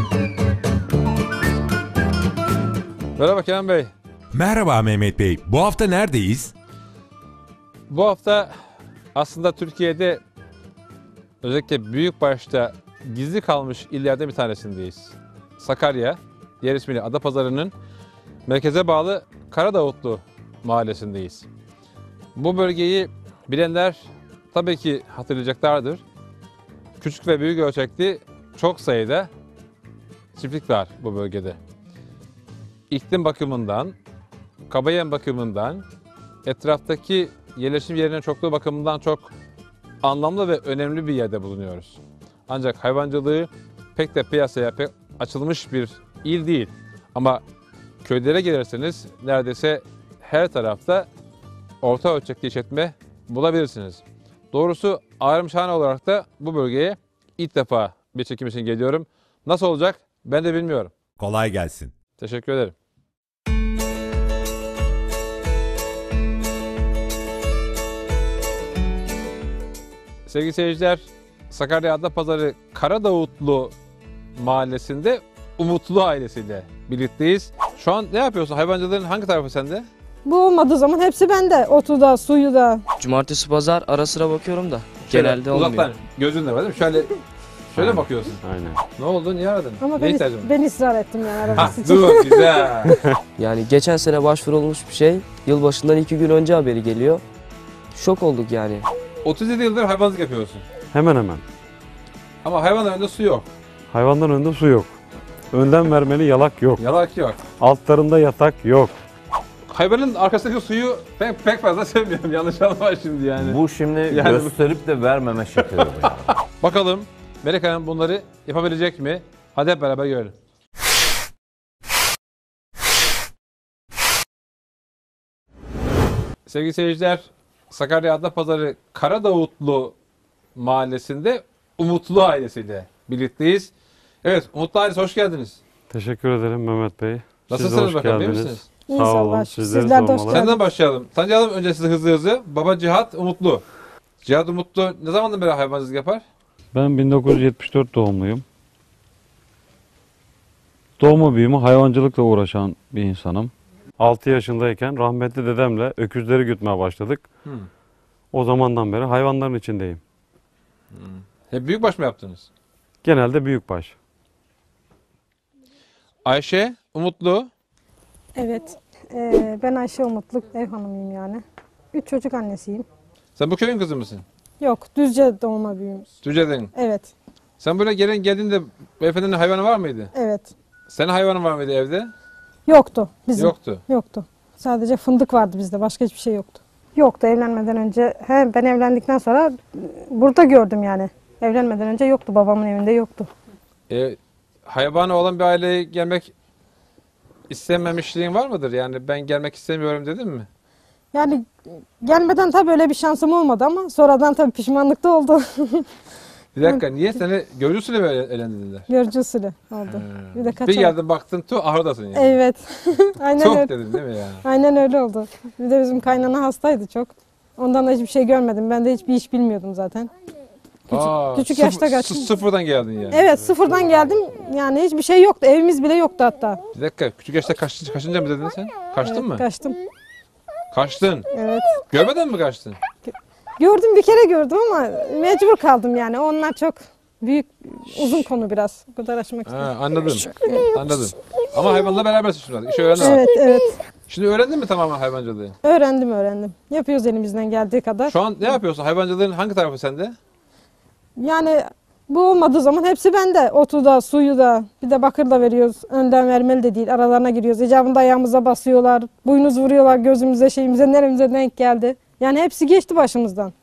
Merhaba Kenan Bey. Merhaba Mehmet Bey. Bu hafta neredeyiz? Bu hafta aslında Türkiye'de özellikle büyükbaşta gizli kalmış illerden bir tanesindeyiz. Sakarya, diğer ismiyle Adapazarı'nın merkeze bağlı Karadavutlu mahallesindeyiz. Bu bölgeyi bilenler tabii ki hatırlayacaklardır. Küçük ve büyük ölçekli çok sayıda çiftlik var bu bölgede. İklim bakımından, kabayem bakımından, etraftaki yerleşim yerinin çokluğu bakımından çok anlamlı ve önemli bir yerde bulunuyoruz. Ancak hayvancılığı pek de piyasaya pek açılmış bir il değil. Ama köylere gelirseniz neredeyse her tarafta orta ölçekli işletme bulabilirsiniz. Doğrusu Ağrımşahane olarak da bu bölgeye ilk defa bir çekim için geliyorum. Nasıl olacak ben de bilmiyorum. Kolay gelsin. Teşekkür ederim. Sevgili seyirciler, Sakarya Adapazarı Karadavutlu mahallesinde Umutlu ailesiyle birlikteyiz. Şu an ne yapıyorsun? Hayvancılığın hangi tarafı sende? Bu olmadığı zaman hepsi bende. Otu da, suyu da. Cumartesi pazar ara sıra bakıyorum da Şöyle genelde olmuyor. uzaktan gözünle var değil mi? Şöyle Aynen. bakıyorsun. Aynen. Ne oldu? Niye aradın? Ama Ne ihtiyacın var? ben ısrar ettim yani Ha, araması için. dur güzel. Yani geçen sene başvurulmuş bir şey yılbaşından 2 gün önce haberi geliyor. Şok olduk yani. 37 yıldır hayvancılık yapıyorsun. Hemen hemen. Ama hayvanların önünde su yok. Hayvanların önünde su yok. Önden vermeli yalak yok. Yalak yok. Altlarında yatak yok. Hayvanın arkasındaki suyu pek fazla sevmiyorum. Yanlış anlama şimdi yani. Bu şimdi Yani gösterip de vermeme şekli bu yani. Bakalım Melek Hanım bunları yapabilecek mi? Hadi hep beraber görelim. Sevgili seyirciler, Sakarya Adapazarı Karadavutlu mahallesinde Umutlu ailesiyle birlikteyiz. Evet, Umutlu ailesi hoş geldiniz. Teşekkür ederim Mehmet Bey. Siz de Nasılsınız hoş bakalım, iyi geldiniz. misiniz? İyi, Sağ sağ olun. olun. Sizleri Sizler de hoş sormalı. geldiniz. Senden başlayalım. Tanıyalım önce sizi hızlı. Baba Cihat Umutlu. Cihat Umutlu ne zamandan beri hayvancılık yapar? Ben 1974 doğumluyum. Doğma büyüme hayvancılıkla uğraşan bir insanım. 6 yaşındayken rahmetli dedemle öküzleri gütmeye başladık. O zamandan beri hayvanların içindeyim. Hep büyükbaş mı yaptınız? Genelde büyükbaş. Ayşe Umutlu. Evet. Ben Ayşe Umutlu, ev hanımıyım yani. 3 çocuk annesiyim. Sen bu köyün kızı mısın? Yok, Düzce doğma büyüğüm. Düzce'den. Evet, Sen buraya geldiğinde beyefendinin hayvanı var mıydı? evet. Senin hayvanın var mıydı evde? Yoktu bizim. Yoktu. Yoktu. Sadece fındık vardı bizde, başka hiçbir şey yoktu. Yoktu evlenmeden önce. Ben evlendikten sonra burada gördüm yani. Evlenmeden önce yoktu, babamın evinde yoktu. Hayvanı olan bir aileye gelmek istememişliğin var mıdır? Yani ben gelmek istemiyorum dedin mi? Yani gelmeden tabii öyle bir şansım olmadı ama sonradan tabii pişmanlık da oldu. Bir dakika niye seni görücü usulü mü evlendirdiler? Görücü usulü oldu. Bir de Bir kaçamak. geldin baktın tu ahırdasın yani. Evet. Aynen Çok öyle. dedin değil mi ya? Aynen öyle oldu. Bir de bizim kaynana hastaydı çok. Ondan da hiçbir şey görmedim. Ben de hiçbir iş bilmiyordum zaten. Küçük yaşta kaçtım. Sıfırdan geldin yani. Evet, sıfırdan geldim. Yani hiçbir şey yoktu. Evimiz bile yoktu hatta. Bir dakika küçük yaşta kaçınca mı dedin sen? Kaçtın Evet, mı? Kaçtım. Kaçtın. Evet. Görmeden mi kaçtın? Gördüm, bir kere gördüm ama mecbur kaldım yani. Onlar çok büyük, uzun konu biraz. O kadar açmak istedim. Ha, anladım. Anladım. Ama hayvanla berabersin şimdi. İşi öğrendin. Evet, evet. Şimdi öğrendin mi tamamen hayvancılığı? Öğrendim. Yapıyoruz elimizden geldiği kadar. Şu an ne yapıyorsun? Hayvancılığın hangi tarafı sende? Yani bu olmadığı zaman hepsi bende. Otu da, suyu da, bir de bakır da veriyoruz. Önden vermeli de değil, aralarına giriyoruz. İcabında ayağımıza basıyorlar, boynuz vuruyorlar gözümüze, şeyimize, neremize denk geldi. Yani hepsi geçti başımızdan.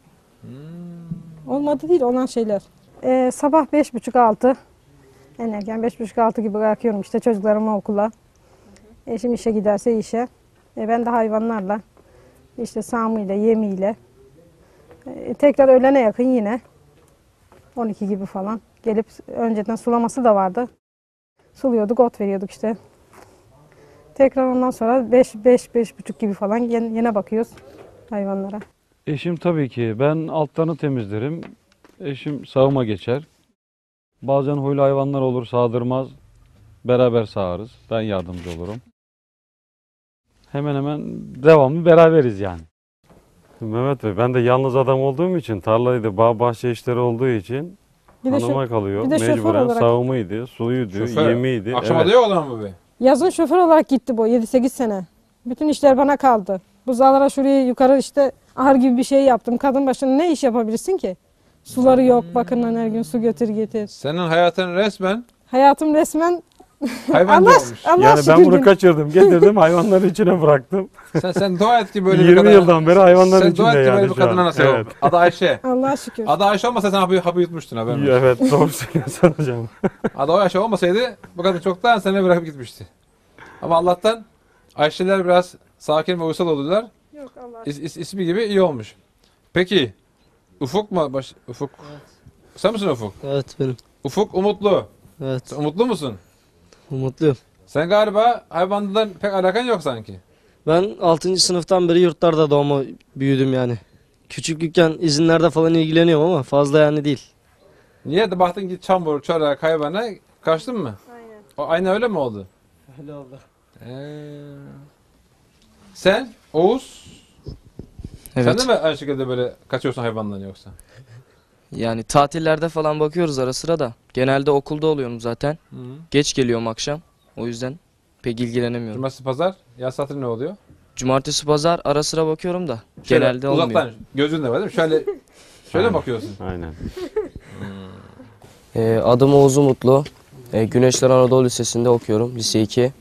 Olmadı değil, olan şeyler. Sabah 5.30-6. En erken 5.30-6 gibi kalkıyorum işte çocuklarımı okula. Eşim işe giderse işe. Ben de hayvanlarla, işte sağımıyla, yemiyle. Tekrar öğlene yakın yine. 12 gibi falan gelip önceden sulaması da vardı. Suluyorduk, ot veriyorduk işte. Tekrar ondan sonra 5-5.30 gibi falan yine bakıyoruz hayvanlara. Eşim tabii ki. Ben altlarını temizlerim. Eşim sağıma geçer. Bazen huylu hayvanlar olur, sağdırmaz. Beraber sağarız. Ben yardımcı olurum. Hemen hemen devamlı beraberiz yani. Mehmet Bey, ben de yalnız adam olduğum için, tarlaydı, bağ bahçe işleri olduğu için Bir de hanıma kalıyor. bir de şoför Mecburen olarak. sağımıydı, suyuydu, Şoför. yemeğiydi. Akşama Evet. da yok olan mı be? yazın şoför olarak gitti bu 7-8 sene. Bütün işler bana kaldı. Buzağlara şuraya yukarı işte ahır gibi bir şey yaptım. Kadın başına ne iş yapabilirsin ki? Suları yok, bakımdan her gün su götür getir. Senin hayatın resmen Hayatım resmen hayvancı Allah, olmuş. Allah Yani ben şükür bunu ki- kaçırdım, getirdim, hayvanların içine bıraktım. Sen dua et ki böyle bir 20 kadına. yıldan beri hayvanların Sen dua içinde et ki böyle yani bir şu an. kadına nasıl Evet. oldu? Adı Ayşe. Allah'a şükür. Adı Ayşe olmasa sen hapı yutmuştun haberin olsun. Evet, doğru söylüyorsun hocam. Adı Ayşe olmasaydı bu kadın çoktan seni bırakıp gitmişti. Ama Allah'tan Ayşeler biraz sakin ve uysal oldular. Yok Allah. İsmi gibi iyi olmuş. Peki Ufuk mu? Ufuk. Sen misin Ufuk? Evet benim. Ufuk umutlu. Evet. Sen umutlu musun? Umutluyum. Sen galiba hayvandan pek alakan yok sanki. Ben 6. sınıftan beri yurtlarda doğma büyüdüm yani. Küçüklükken izinlerde falan ilgileniyorum ama fazla yani değil. Niye de baktın ki çamur, çorak, hayvana kaçtın mı? Aynen. O aynı öyle mi oldu? Öyle oldu. Sen Oğuz, Evet. sen de mi aynı şekilde böyle kaçıyorsun hayvandan yoksa? Yani tatillerde falan bakıyoruz ara sıra da. Genelde okulda oluyorum zaten. Hı. Geç geliyorum akşam. O yüzden pek ilgilenemiyorum. Cumartesi pazar, yaz tatili ne oluyor? Cumartesi pazar ara sıra bakıyorum da. Şöyle Genelde olmuyor. uzaktan gözünle var değil mi? Şöyle mi Aynen. bakıyorsun? Aynen. Adım Oğuz Umutlu. Güneşler Anadolu Lisesi'nde okuyorum. Lise 2.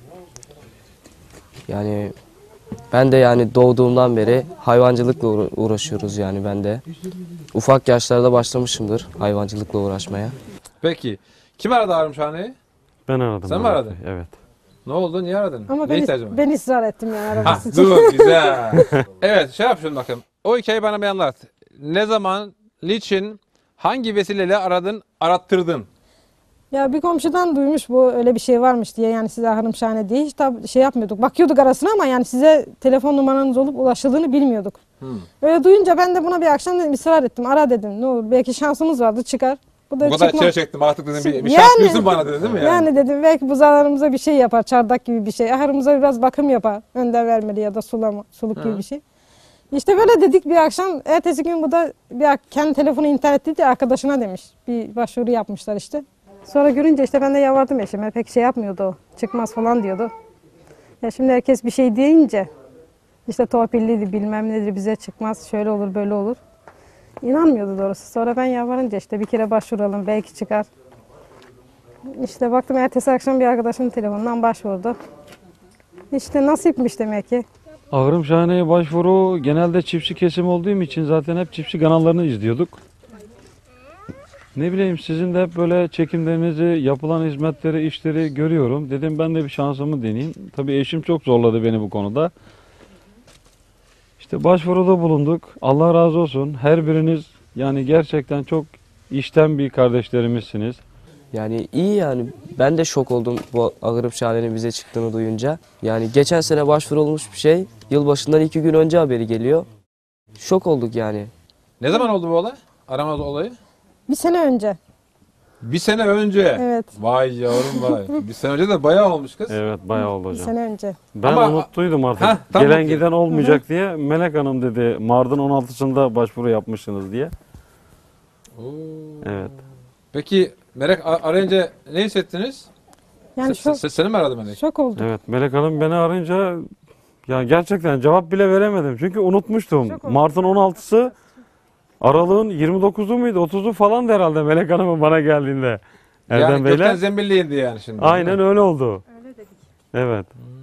Yani ben de yani doğduğumdan beri hayvancılıkla uğraşıyoruz yani ben de. Ufak yaşlarda başlamışımdır hayvancılıkla uğraşmaya. Peki. Kim aradı Arımşhane'yi? Ben aradım. Sen mi Mehmet aradın? Bey, evet. Ne oldu? Niye aradın? Ama ne ihtiyacın var? ben ısrar ettim yani Ha, arabası için. dur güzel. Evet şey yap şunu bakayım. O hikayeyi bana bir anlat. Ne zaman, niçin, hangi vesileyle arattırdın? Ya bir komşudan duymuş bu öyle bir şey varmış diye yani size Ahırımşhane diye hiç tabi şey yapmıyorduk. Bakıyorduk arasına ama yani size telefon numaranız olup ulaşıldığını bilmiyorduk. Öyle duyunca ben de buna bir akşam dedim ısrar ettim. Ara dedim ne olur belki şansımız vardı çıkar. Bu da Bu kadar çıkma- çile çektim artık dedim bir Yani- şans versin bana dedin değil mi? Yani dedim belki buzalarımıza bir şey yapar çardak gibi bir şey. Ahırımıza biraz bakım yapar. Önden vermeli ya da suluk gibi bir şey. İşte böyle dedik bir akşam. Ertesi gün bu da kendi telefonu internetteydi arkadaşına demiş. Bir başvuru yapmışlar işte. Sonra görünce işte ben de yalvardım eşime. Pek şey yapmıyordu o. Çıkmaz falan diyordu. Ya şimdi herkes bir şey deyince işte torpilliydi bilmem nedir bize çıkmaz. Şöyle olur böyle olur. İnanmıyordu doğrusu. Sonra ben yalvarınca işte bir kere başvuralım belki çıkar. İşte baktım ertesi akşam bir arkadaşımın telefonundan başvurdu. İşte nasipmiş demek ki. Ahırımşhane'ye başvuru genelde çiftçi kesim olduğum için zaten hep çiftçi kanallarını izliyorduk. Ne bileyim sizin de hep böyle çekimlerinizi, yapılan hizmetleri, işleri görüyorum. Dedim ben de bir şansımı deneyeyim. Tabii eşim çok zorladı beni bu konuda. İşte başvuruda bulunduk. Allah razı olsun. Her biriniz yani gerçekten çok içten bir kardeşlerimizsiniz. Yani iyi yani ben de şok oldum bu Ahırımşhane'nin bize çıktığını duyunca. Yani geçen sene başvurulmuş bir şey. Yılbaşından 2 gün önce haberi geliyor. Şok olduk yani. Ne zaman oldu bu olay? Arama olayı? Bir sene önce. Bir sene önce. Evet. Vay yavrum vay. Bir sene önce de bayağı olmuş kız. Evet bayağı oldu Bir hocam. sene önce. Ben Ama- unuttuydum artık. Heh, tam Gelen unuttum. giden olmayacak diye Melek Hanım dedi Mardin 16'sında başvuru yapmışsınız diye. Oo. Evet. Peki Melek arayınca ne hissettiniz? Yani Seni mi aradı Melek? şok olduk. Evet Melek Hanım beni arayınca ya gerçekten cevap bile veremedim. Çünkü unutmuştum. Şok oldum. Mart'ın 16'sı Aralık'ın 29'u muydu 30'u falan da herhalde Melek Hanım'ın bana geldiğinde. Erdem Yani Bey'le. gökten zembille indi yani şimdi. Aynen öyle oldu. Evet.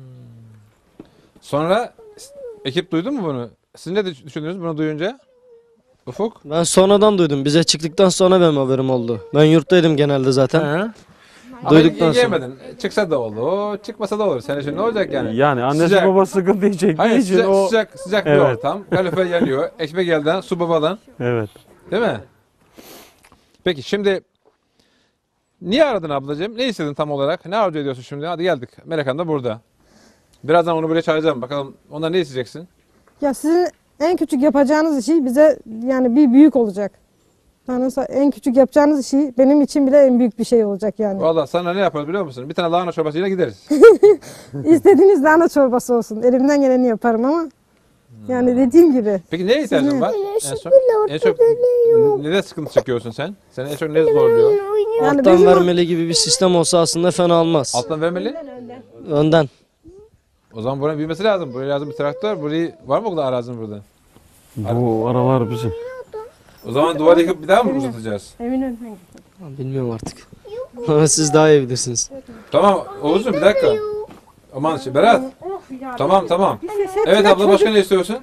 Sonra ekip duydu mu bunu? Siz ne düşündünüz bunu duyunca? Ufuk? Ben sonradan duydum. Bize çıktıktan sonra benim haberim oldu. Ben yurttaydım genelde zaten. Ama Duyduktan sonra. yemedin. Çıksa da olur, çıkmasa da olur. Senin için ne olacak yani? Yani annesi Sıcak. babası sıkıntıyı çektiği Hayır için o... sıcak bir Evet. ortam. Kalorifer yanıyor. Ekmek elden, su babadan. Evet. Değil mi? Peki şimdi niye aradın ablacığım? Ne istedin tam olarak? Ne arzu ediyorsun şimdi? Hadi geldik. Melek Hanım da burada. Birazdan onu buraya çağıracağım. Bakalım ondan ne isteyeceksin? Ya sizin en küçük yapacağınız şey bize yani bir büyük olacak. Tanrısa en küçük yapacağınız işi benim için bile en büyük bir şey olacak yani. Valla sana ne yaparız biliyor musun? Bir tane lahana çorbasıyla gideriz. İstediğiniz lahana çorbası olsun. Elimden geleni yaparım ama yani dediğim gibi. Peki neye ihtiyacın var? En çok nede sıkıntı çekiyorsun sen? Seni en çok ne zorluyor? Yani Alttan bizim vermeli gibi bir sistem olsa aslında fena olmaz. Alttan vermeli. Önden. O zaman buranın büyümesi lazım. Buraya lazım bir traktör. Burayı var mı o kadar arazinin burada? Bu aralar bizim. O zaman duvarı yıkıp bir daha mı uzatacağız? evin önünden Bilmiyorum artık. Ama siz daha iyi bilirsiniz. Tamam Oğuz'um bir dakika. Aman Berat. Tamam. Evet abla başka ne istiyorsun?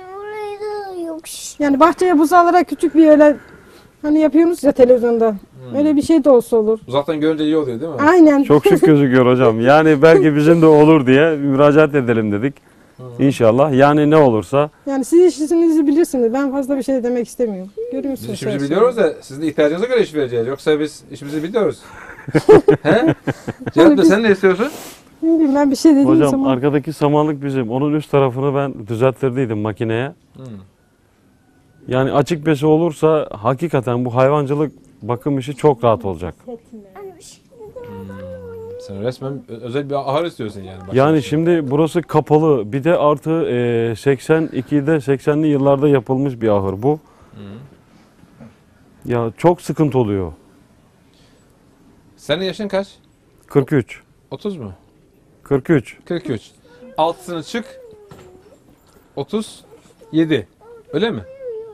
Yani bahçeye buz alarak küçük bir öyle hani yapıyorsunuz ya televizyonda. Öyle bir şey de olsa olur. Uzaktan görünce iyi oluyor değil mi? Aynen. Çok şık gözüküyor hocam. Yani belki bizim de olur diye müracaat edelim dedik. İnşallah. Yani ne olursa. Yani siz işinizi bilirsiniz. Ben fazla bir şey demek istemiyorum. Görüyorsunuz. Biz işimizi her şeyi. biliyoruz da sizin de ihtiyacınıza göre iş vereceğiz. Yoksa biz işimizi biliyoruz. He? Cihat Bey sen ne istiyorsun? Ne bileyim, ben bir şey dediğim Hocam zaman. arkadaki samanlık bizim. Onun üst tarafını ben düzelttirdiydim makineye. Yani açık besi olursa hakikaten bu hayvancılık bakım işi çok rahat olacak. Sen resmen özel bir ahır istiyorsun yani. Başka Yani bir şey. şimdi burası kapalı. Bir de artı 82'de 80'li yıllarda yapılmış bir ahır bu. Ya çok sıkıntı oluyor. Senin yaşın kaç? 43. 30 mu? 43. 43. Altısını çık. 37. Öyle mi?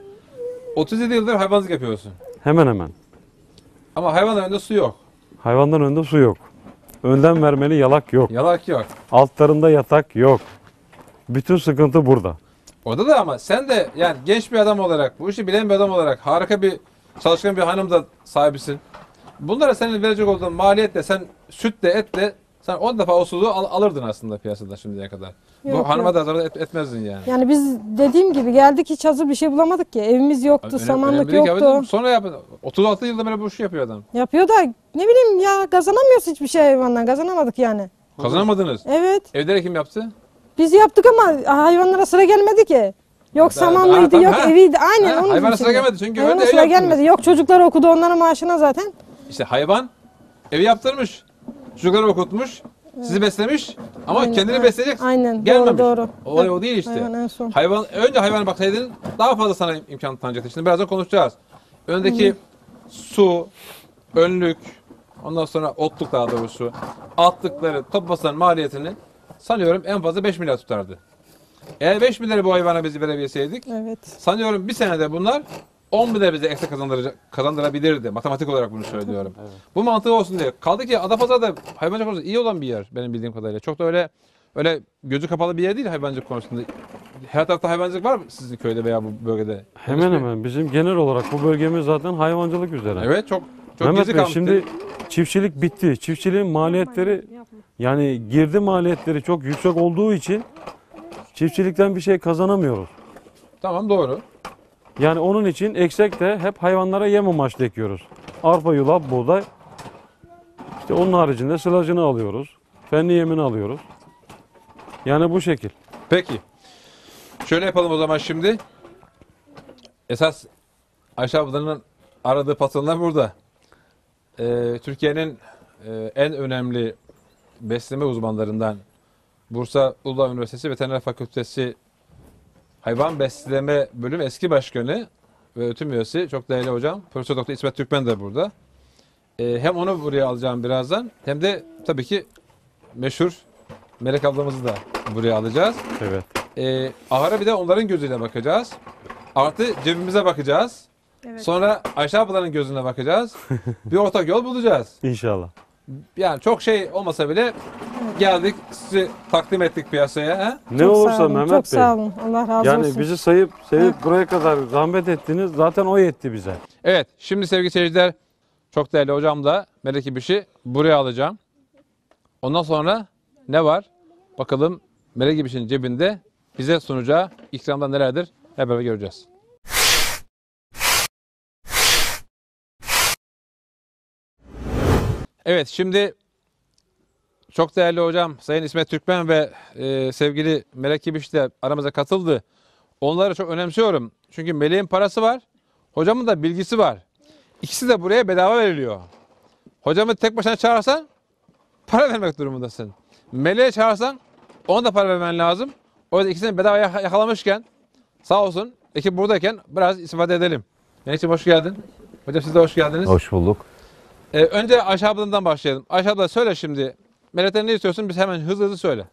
37 yıldır hayvancılık yapıyorsun. Hemen hemen. Ama hayvanların önünde su yok. Hayvandan önde su yok. Önden vermeli yalak yok. Yalak yok. Altlarında yatak yok. Bütün sıkıntı burada. Orada da ama sen de yani genç bir adam olarak, bu işi bilen bir adam olarak harika bir çalışkan bir hanım da sahibisin. Bunlara senin verecek olduğun maliyetle sen sütle etle sen 10 defa o suluğu alırdın aslında piyasada şimdiye kadar. Yok, Bu hanıma yok. da zarar etmezdin yani. Yani biz dediğim gibi geldik hiç hazır bir şey bulamadık ki. Evimiz yoktu, samanlık önemli değil ki yoktu. abicim. Sonra yap. 36 yılda böyle bu işi yapıyor adam. Yapıyor da ne bileyim ya kazanamıyoruz hiçbir şey hayvandan. Kazanamadık yani. Kazanamadınız. Evet. Evde kim yaptı? Biz yaptık ama hayvanlara sıra gelmedi ki. Yok samanlıydı, tabii, yok ha. eviydi. Aynen Ha, onun hayvana için. sıra gelmedi çünkü Hayvana önde ev sıra yaptınız. gelmedi. Yok çocuklar okudu onların maaşına zaten. İşte hayvan evi yaptırmış. Çocukları okutmuş. Sizi beslemiş. Ama Aynen, kendini ha. besleyecek. Aynen, Gelmemiş. doğru. Olay o değil işte. Hayvan en son. Önce hayvana baksaydın daha fazla sana imkan tanıyacaktı. Şimdi birazdan konuşacağız. Öndeki su, önlük, ondan sonra otluk daha doğrusu, altlıkları toplasan maliyetini sanıyorum en fazla 5 milyar tutardı. Eğer 5 milyarı bu hayvana biz verebilseydik Evet. sanıyorum bir senede bunlar 10 milyar bize ekstra kazandırabilirdi. Matematik olarak bunu söylüyorum. Bu mantığı olsun diye. Kaldı ki Adapazarı'da hayvancılık konusunda iyi olan bir yer benim bildiğim kadarıyla. Çok da öyle gözü kapalı bir yer değil hayvancılık konusunda. Her tarafta hayvancılık var mı sizin köyde veya bu bölgede? Hemen hemen bizim genel olarak bu bölgemiz zaten hayvancılık üzere. Evet çok Mehmet gizli Bey kalmış. şimdi çiftçilik bitti. Çiftçiliğin maliyetleri yani girdi maliyetleri çok yüksek olduğu için çiftçilikten bir şey kazanamıyoruz. Tamam doğru. Yani onun için eksek de hep hayvanlara yem amaçlı ekiyoruz. Arpa, yulaf, buğday. İşte onun haricinde sılacını alıyoruz. Fenli yemini alıyoruz. Yani bu şekil. Peki. Şöyle yapalım o zaman şimdi. Esas Ayşe ablanın aradığı patronlar burada. Türkiye'nin en önemli besleme uzmanlarından Bursa Uludağ Üniversitesi Veteriner Fakültesi Hayvan Besleme Bölümü eski başkanı ve öğretim üyesi çok değerli hocam Profesör Doktor İsmet Türkmen de burada. Hem onu buraya alacağım birazdan hem de tabii ki meşhur Melek ablamızı da buraya alacağız. Evet. Ahara bir de onların gözüyle bakacağız. Artı cebimize bakacağız. Evet. Sonra Ayşe ablanın gözüne bakacağız. Bir ortak yol bulacağız. İnşallah. Yani çok şey olmasa bile geldik sizi takdim ettik piyasaya. He? Ne Çok olursa sağ olun, Mehmet çok Bey. sağ olun. Allah razı Yani olsun. bizi sevip buraya kadar zahmet ettiniz. Zaten o yetti bize. Evet şimdi sevgili seyirciler çok değerli hocam da Melek İbiş'i buraya alacağım. Ondan sonra ne var? Bakalım Melek İbiş'in cebinde bize sunacağı ikramlar nelerdir? Hep beraber göreceğiz. Evet şimdi çok değerli hocam Sayın İsmet Türkmen ve sevgili Melek İbiş de aramıza katıldı. Onları çok önemsiyorum. Çünkü Melek'in parası var. Hocamın da bilgisi var. İkisi de buraya bedava veriliyor. Hocamı tek başına çağırsan para vermek durumundasın. Meleğe çağırsan ona da para vermen lazım. O yüzden ikisini bedava yakalamışken sağ olsun ekip buradayken biraz istifade edelim. Melek'ciğim hoş geldin. Hocam siz de hoş geldiniz. Hoş bulduk. Önce Ayşe ablandan başlayalım. Ayşe abla söyle şimdi. Melek'ten ne istiyorsun? Biz hemen hızlı söyle.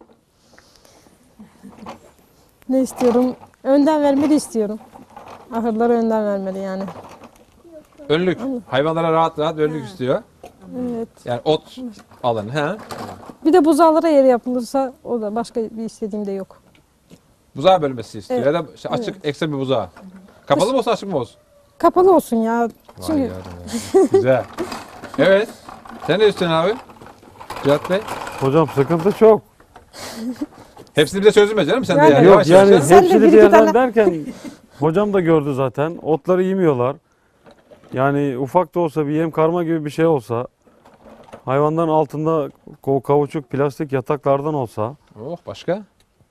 Ne istiyorum? Önden vermeli istiyorum. Ahırları önden vermeli yani. Önlük. Hayvanlara rahat rahat önlük istiyor. Evet. Yani ot alanı. He. Bir de buzağlara yer yapılırsa o da başka bir istediğim de yok. Buzağı bölmesi istiyor. Evet. Ya da işte açık ekstra bir buzağı. Kapalı mı olsun açık mı olsun? Kapalı olsun ya. Çünkü Vay yavrum ya. Güzel. Evet. Sen ne istiyorsun abi? Cihat Bey. Hocam sıkıntı çok. Hepsini bize çözülmez canım sen de Yani- yani. Yok Yavaş yani yavaş. Sen de hepsini bir bir iki yerden tane- derken hocam da gördü zaten. Otları yemiyorlar. Yani ufak da olsa bir yem karma gibi bir şey olsa, hayvanların altında kauçuk plastik yataklardan olsa, Oh başka?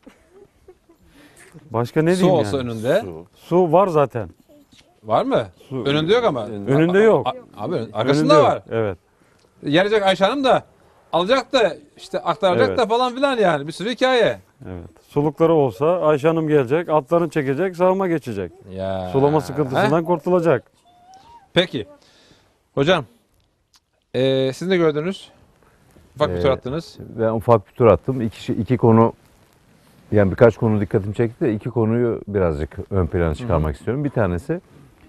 başka ne Su diyeyim olsa yani? önünde. Su var zaten. Var mı? Su. Önünde yok ama. Önünde yok. Abi Önünde arkasında yok. var. Evet. Gelecek Ayşe Hanım da alacak da işte aktaracak Evet. da falan filan yani. Bir sürü hikaye. Evet. Sulukları olsa Ayşe Hanım gelecek, atlarını çekecek, sağıma geçecek. Ya. Sulama sıkıntısından kurtulacak. Peki. Hocam. Siz ne gördünüz? Ufak bir tur attınız. Ben ufak bir tur attım. İki konu, yani birkaç konu dikkatimi çekti de iki konuyu birazcık ön plana çıkarmak istiyorum. Bir tanesi,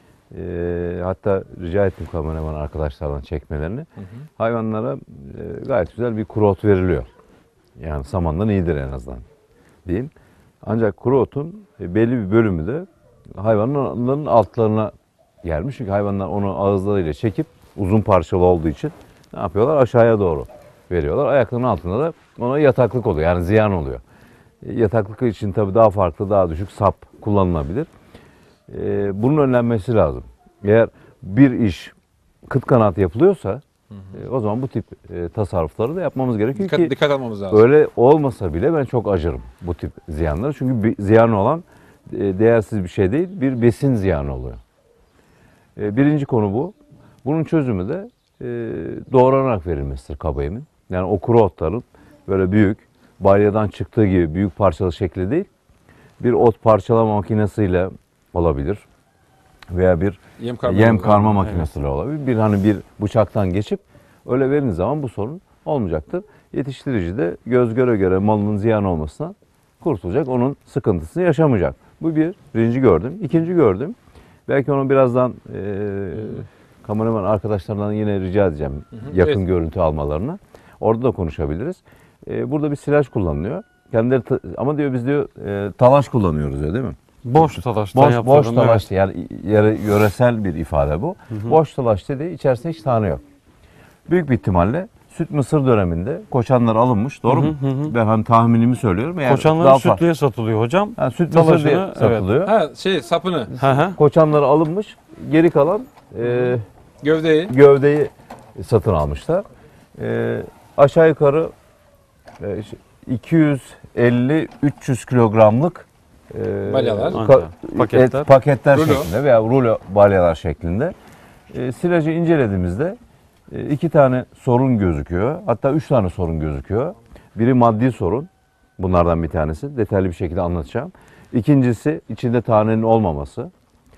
hatta rica ettim kameraman arkadaşlardan çekmelerini. Hayvanlara gayet güzel bir kuru ot veriliyor. Yani samandan iyidir en azından diyeyim. Ancak kuru otun belli bir bölümü de hayvanların altlarına gelmiş. Çünkü hayvanlar onu ağızlarıyla çekip uzun parçalı olduğu için ne yapıyorlar? Aşağıya doğru veriyorlar. Ayaklarının altında da ona yataklık oluyor. Yani ziyan oluyor. Yataklık için tabii daha farklı, daha düşük sap kullanılabilir. Bunun önlenmesi lazım. Eğer bir iş kıt kanaat yapılıyorsa o zaman bu tip tasarrufları da yapmamız gerekiyor ki Dikkat almamız lazım. öyle olmasa bile ben çok acırım bu tip ziyanlara. Çünkü bir ziyan olan değersiz bir şey değil, bir besin ziyanı oluyor. Birinci konu bu. Bunun çözümü de doğranarak verilmesidir kaba yemin. Yani o kuru otların böyle büyük, balyadan çıktığı gibi büyük parçalı şekli değil, bir ot parçalama makinesiyle olabilir veya bir yem karma makinesiyle olabilir. Bir bıçaktan geçip öyle verdiğiniz zaman bu sorun olmayacaktır. Yetiştirici de göz göre göre malının ziyan olmasına kurtulacak, onun sıkıntısını yaşamayacak. Bu birinci gördüm. İkinci gördüm. Belki onu birazdan kameraman arkadaşlarından yine rica edeceğim yakın Evet. görüntü almalarını. Orada da konuşabiliriz. Burada bir silaj kullanılıyor. Kendileri ama diyor biz diyor talaş kullanıyoruz diyor değil mi? Boş talaştan Boş yaptırdım. talaş yani yöresel bir ifade bu. Boş talaş dediği içerisinde hiç tane yok. Büyük bir ihtimalle süt mısır döneminde koçanlar alınmış. Doğru mu? Ben hani tahminimi söylüyorum. Eğer Koçanların daha sütlüye satılıyor hocam. yani süt mısır diye talaşını, satılıyor. Ha sapını, Hı hı. Koçanları alınmış. Geri kalan gövdeyi. gövdeyi satın almışlar. Aşağı yukarı 250-300 kilogramlık Balyalar. Paketler. paketler Rulo. şeklinde veya rulo balyalar şeklinde. Silajı incelediğimizde iki tane sorun gözüküyor. Hatta üç tane sorun gözüküyor. Biri maddi sorun. Bunlardan bir tanesi. Detaylı bir şekilde anlatacağım. İkincisi içinde tanenin olmaması.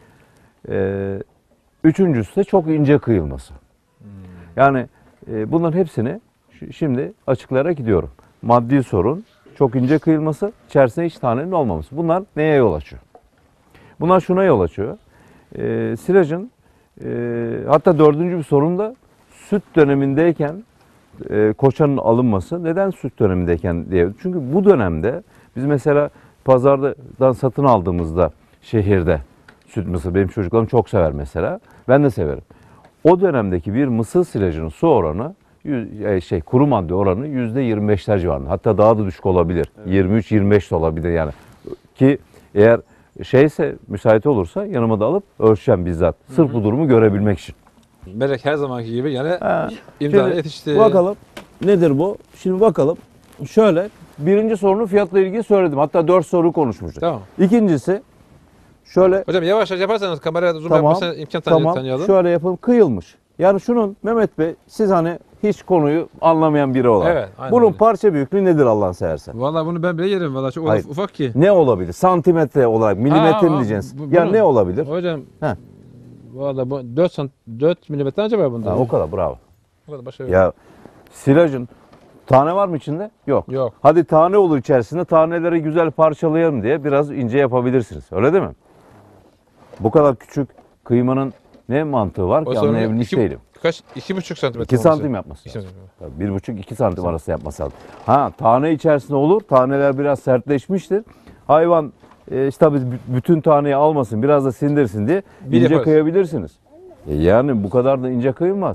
Üçüncüsü de çok ince kıyılması. Yani bunların hepsini şimdi açıklayarak gidiyorum. Maddi sorun, çok ince kıyılması, içerisinde hiç tanenin olmaması. Bunlar neye yol açıyor? Bunlar şuna yol açıyor. Silajın hatta dördüncü bir sorun da süt dönemindeyken koçanın alınması. Neden süt dönemindeyken diye. Çünkü bu dönemde biz mesela pazardan satın aldığımızda şehirde süt mısır benim çocuklarım çok sever mesela. Ben de severim. O dönemdeki bir mısır silajının su oranı kuru madde oranı %25'ler civarında. Hatta daha da düşük olabilir. Evet. 23-25 de olabilir yani. Ki eğer müsait olursa yanıma da alıp ölçeceğim bizzat. Sırf bu durumu görebilmek için. Melek her zamanki gibi yani Şimdi yetişti. bakalım nedir bu? Şimdi bakalım. Şöyle birinci sorunun fiyatla ilgili söyledim. Hatta 4 soru konuşmuştuk. Tamam. İkincisi Şöyle Hocam yavaş yavaş yaparsanız kameraya zoom Tamam, yapmasına imkan tanıyalım. şöyle yapalım. Kıyılmış. Yani şunun Mehmet Bey, siz hani hiç konuyu anlamayan biri olarak. Evet, aynen Bunun öyle. parça büyüklüğü nedir Allah'ını seversen? Vallahi bunu ben bile yerim vallahi çok Hayır. ufak ki. Ne olabilir? Santimetre olarak, milimetre mi diyeceğiz? Ya bunu- ne olabilir? Hocam Heh. vallahi bu 4 milimetre acaba bunda? Ha, o kadar, bravo. O kadar başka yok. Ya silajın tane var mı içinde? Yok. Yok. Hadi tane olur içerisinde, taneleri güzel parçalayalım diye biraz ince yapabilirsiniz. Öyle değil mi? Bu kadar küçük kıymanın ne mantığı var ki sonra anlayabilmiş değilim. Kaç? 2,5 santimetre. 2 santim yapması İki lazım. santim. 1,5-2 santim arası yapması lazım. Ha, tane içerisinde olur. Taneler biraz sertleşmiştir. Hayvan işte tabii bütün taneyi almasın, biraz da sindirsin diye Bir ince yaparız. kıyabilirsiniz. Yani bu kadar da ince kıyılmaz.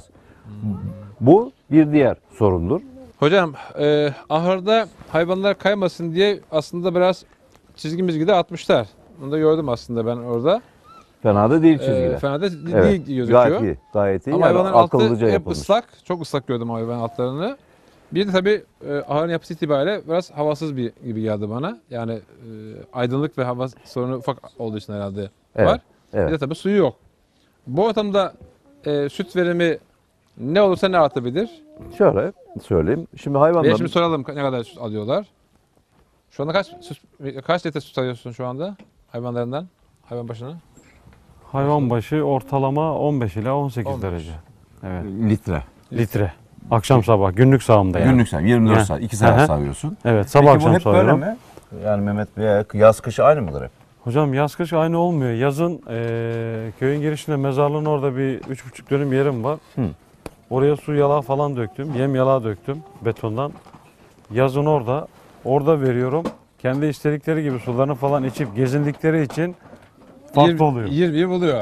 Bu bir diğer sorundur. Hocam ahırda hayvanlar kaymasın diye aslında biraz çizgi mizgi de atmışlar. Onu da gördüm aslında ben orada. Fena da değil çizgiler. Fena da Evet, değil gözüküyor. Gayet iyi. Gayet iyi. Ama Yani hayvanların altı akıllıca hep yapılmış. ıslak. Çok ıslak gördüm hayvan altlarını. Bir de tabii ahırın yapısı itibariyle biraz havasız bir gibi geldi bana. Yani aydınlık ve hava sorunu ufak olduğu için herhalde Evet, var. evet. Bir de tabii suyu yok. Bu ortamda süt verimi ne olursa ne artabilir? Şöyle söyleyeyim. Şimdi Ve hayvanların şimdi soralım ne kadar süt alıyorlar. Şu anda kaç litre süt alıyorsun şu anda hayvanlarından? Hayvan başına? Hayvan başı ortalama 15 ila 18 15. derece. Evet. litre. Litre. Akşam sabah günlük sağımda yani. Günlük sen 24 Heh. saat, 2 Hı saat hı. sağıyorsun. Evet, sabah Peki bu akşam hep böyle sağıyorum. mi? Yani Mehmet Bey yaz kış aynı mıdır hep? Hocam yaz kış aynı olmuyor. Yazın köyün girişinde mezarlığın orada bir 3,5 dönüm yerim var. Hı. Oraya su yalağı falan döktüm. Yem yalağı döktüm betondan. Yazın orada veriyorum. Kendi istedikleri gibi sularını falan içip gezindikleri için farklı oluyor. 20 buluyor.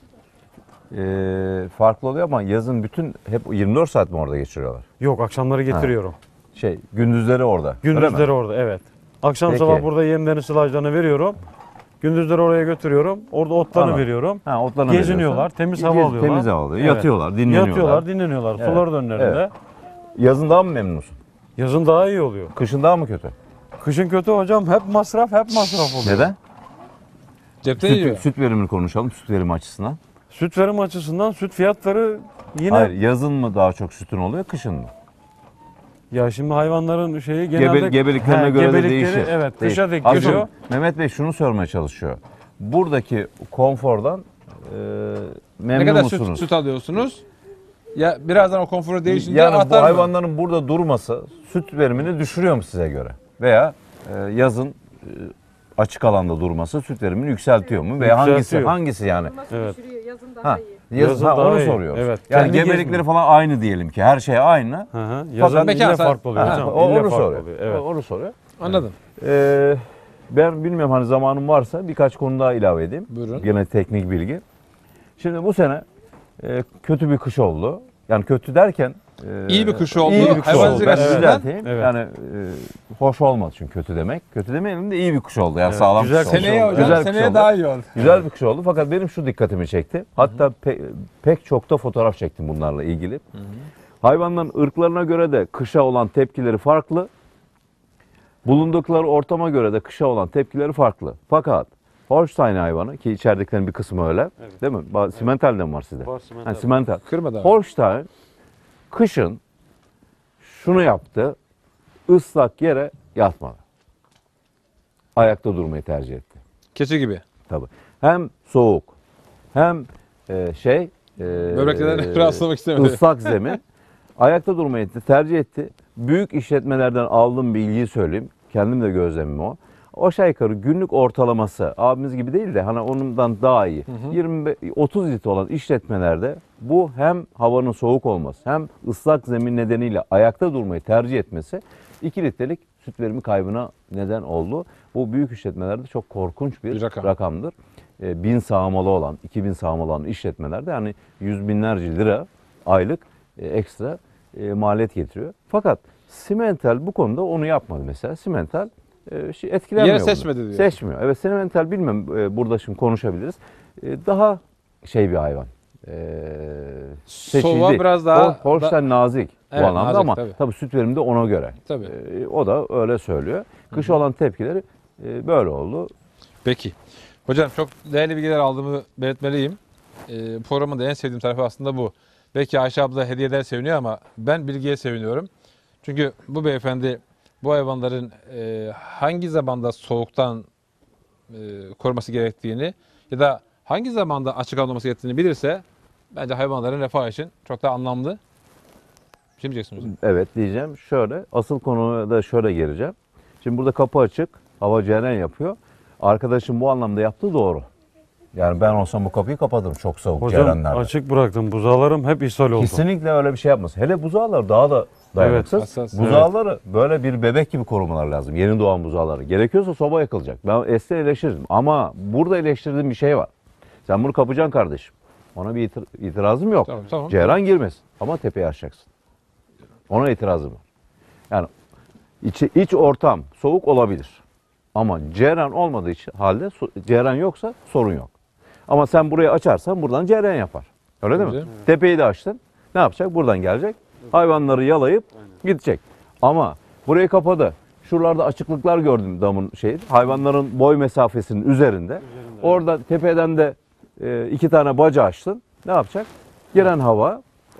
Farklı oluyor ama yazın bütün hep 24 saat mi orada geçiriyorlar? Yok, akşamları getiriyorum. Gündüzleri orada. öyle mi? Gündüzleri orada, evet. Akşam Peki. sabah burada yemlerini, silajlarını veriyorum. Gündüzleri oraya götürüyorum. Orada otlarını Anladım. veriyorum. Ha, otlarını Geziniyorlar, veriyorsun. temiz hava alıyorlar. Temiz hava alıyor. Evet. Yatıyorlar, dinleniyorlar. Yatıyorlar, dinleniyorlar. Evet, Suları da önlerinde. evet. Yazın daha mı memnunsun? Yazın daha iyi oluyor. Kışın daha mı kötü? Kışın kötü hocam. Hep masraf oluyor. Neden? Cepten yiyor. Süt verimini konuşalım, süt verimi açısından. Süt verim açısından süt fiyatları yine... Hayır, yazın mı daha çok sütün oluyor, kışın mı? Ya şimdi hayvanların şeyi genelde... Gebeliklerine göre de gebelikleri, değişir. Evet, kışa denk Aslında geliyor. Mehmet Bey şunu sormaya çalışıyor. Buradaki konfordan memnun Ne kadar musunuz? süt alıyorsunuz? Ya birazdan o konforu değişince Yani bu artar mı? hayvanların burada durması süt verimini düşürüyor mu size göre? Veya yazın açık alanda durması süt verimini yükseltiyor mu? Veya Yükseltiyor. hangisi yani? Evet. Yazın daha Ha, iyi. Yazın daha onu iyi. soruyoruz. Evet. Yani Kendi gebelikleri gezmiyor. falan aynı diyelim ki. Her şey aynı. Hı hı. Yazın mekan ille sen- farklı oluyor Ha, hocam. onu İlle farklı soruyor. oluyor. Evet. Onu soruyor. Anladım. Ben bilmiyorum hani zamanım varsa birkaç konu daha ilave edeyim. Buyurun. Gene teknik bilgi. Şimdi bu sene kötü bir kış oldu. Yani kötü derken İyi bir kış oldu. İyi bir kış Hayvan oldu. zirvesinden- Ben düzelteyim. Evet. Yani hoş olmadı çünkü kötü demek. Kötü demeyelim de iyi bir kış oldu. Yani Evet, sağlam güzel kış oldu. kış Seneye oldu. hocam, Güzel bir kış oldu. iyi oldu. Güzel bir kış oldu fakat benim şu dikkatimi çekti. Hatta pek çok da fotoğraf çektim bunlarla ilgili. Hayvanların ırklarına göre de kışa olan tepkileri farklı. Bulundukları ortama göre de kışa olan tepkileri farklı. Fakat Holstein hayvanı ki içeridekilerin bir kısmı öyle. Evet. Değil mi? Simental'den var sizde. Var, simental. Simental. Kırmadı abi. Holstein kışın şunu yaptı. Islak yere yatmadı. Ayakta durmayı tercih etti. Keçi gibi. Tabii. Hem soğuk hem Böbreklerden rastlamak istemedi. ıslak zemin. Ayakta durmayı tercih etti. Büyük işletmelerden aldığım bilgiyi söyleyeyim. Kendim de gözlemim o. Aşağı yukarı günlük ortalaması abimiz gibi değil de hani ondan daha iyi. 20-30 litre olan işletmelerde bu hem havanın soğuk olması hem ıslak zemin nedeniyle ayakta durmayı tercih etmesi 2 litrelik süt verimi kaybına neden oldu. Bu büyük işletmelerde çok korkunç bir rakamdır. 1000 sağmalı olan, 2000 sağmalı olan işletmelerde yani yüz binlerce lira aylık ekstra maliyet getiriyor. Fakat Simental bu konuda onu yapmadı mesela. Simental etkilenmiyor. Yer seçmedi diyor. Seçmiyor. Evet, Simental bilmem burada şimdi konuşabiliriz. Daha bir hayvan. Seçildi. Sova biraz daha... Holstein nazik bu Evet, anlamda nazik, ama tabii. tabii süt verimi de ona göre. Tabii. O da öyle söylüyor. Kış olan tepkileri böyle oldu. Peki. Hocam çok değerli bilgiler aldığımı belirtmeliyim. Programın da en sevdiğim tarafı aslında bu. Belki Ayşe abla hediyeler seviniyor ama ben bilgiye seviniyorum. Çünkü bu beyefendi bu hayvanların hangi zamanda soğuktan koruması gerektiğini ya da hangi zamanda açık alınması gerektiğini bilirse bence hayvanların refahı için çok daha anlamlı. Bir şey mi diyeceksiniz hocam? Evet diyeceğim. Şöyle asıl konuya da şöyle geleceğim. Şimdi burada kapı açık. Hava cereyan yapıyor. Arkadaşım bu anlamda yaptığı doğru. Yani ben olsam bu kapıyı kapatırım. Çok soğuk Hocam cereyanlarda. açık bıraktım. Buzağlarım hep ishal oldu. Kesinlikle öyle bir şey yapmasın. Hele buzağlar daha da dayanıksız. hassas, Buzağları böyle bir bebek gibi korumalar lazım. Yeni doğan buzağları. Gerekiyorsa soba yakılacak. Ben eskiden eleştirdim. Ama burada eleştirdiğim bir şey var. Sen bunu kapacaksın kardeşim. Ona bir itirazım yok. Tamam. Ceyran girmesin. Ama tepeye açacaksın. Ona itirazım var. Yani iç ortam soğuk olabilir. Ama cereyan olmadığı halde cereyan yoksa sorun yok. Ama sen burayı açarsan buradan cereyan yapar. Öyle değil mi? Güzel. Tepeyi de açtın. Ne yapacak? Buradan gelecek. Hayvanları yalayıp gidecek. Ama burayı kapadı. Şuralarda açıklıklar gördüm damın hayvanların boy mesafesinin üzerinde. Orada tepeden de 2 tane baca açtın. Ne yapacak? Giren hava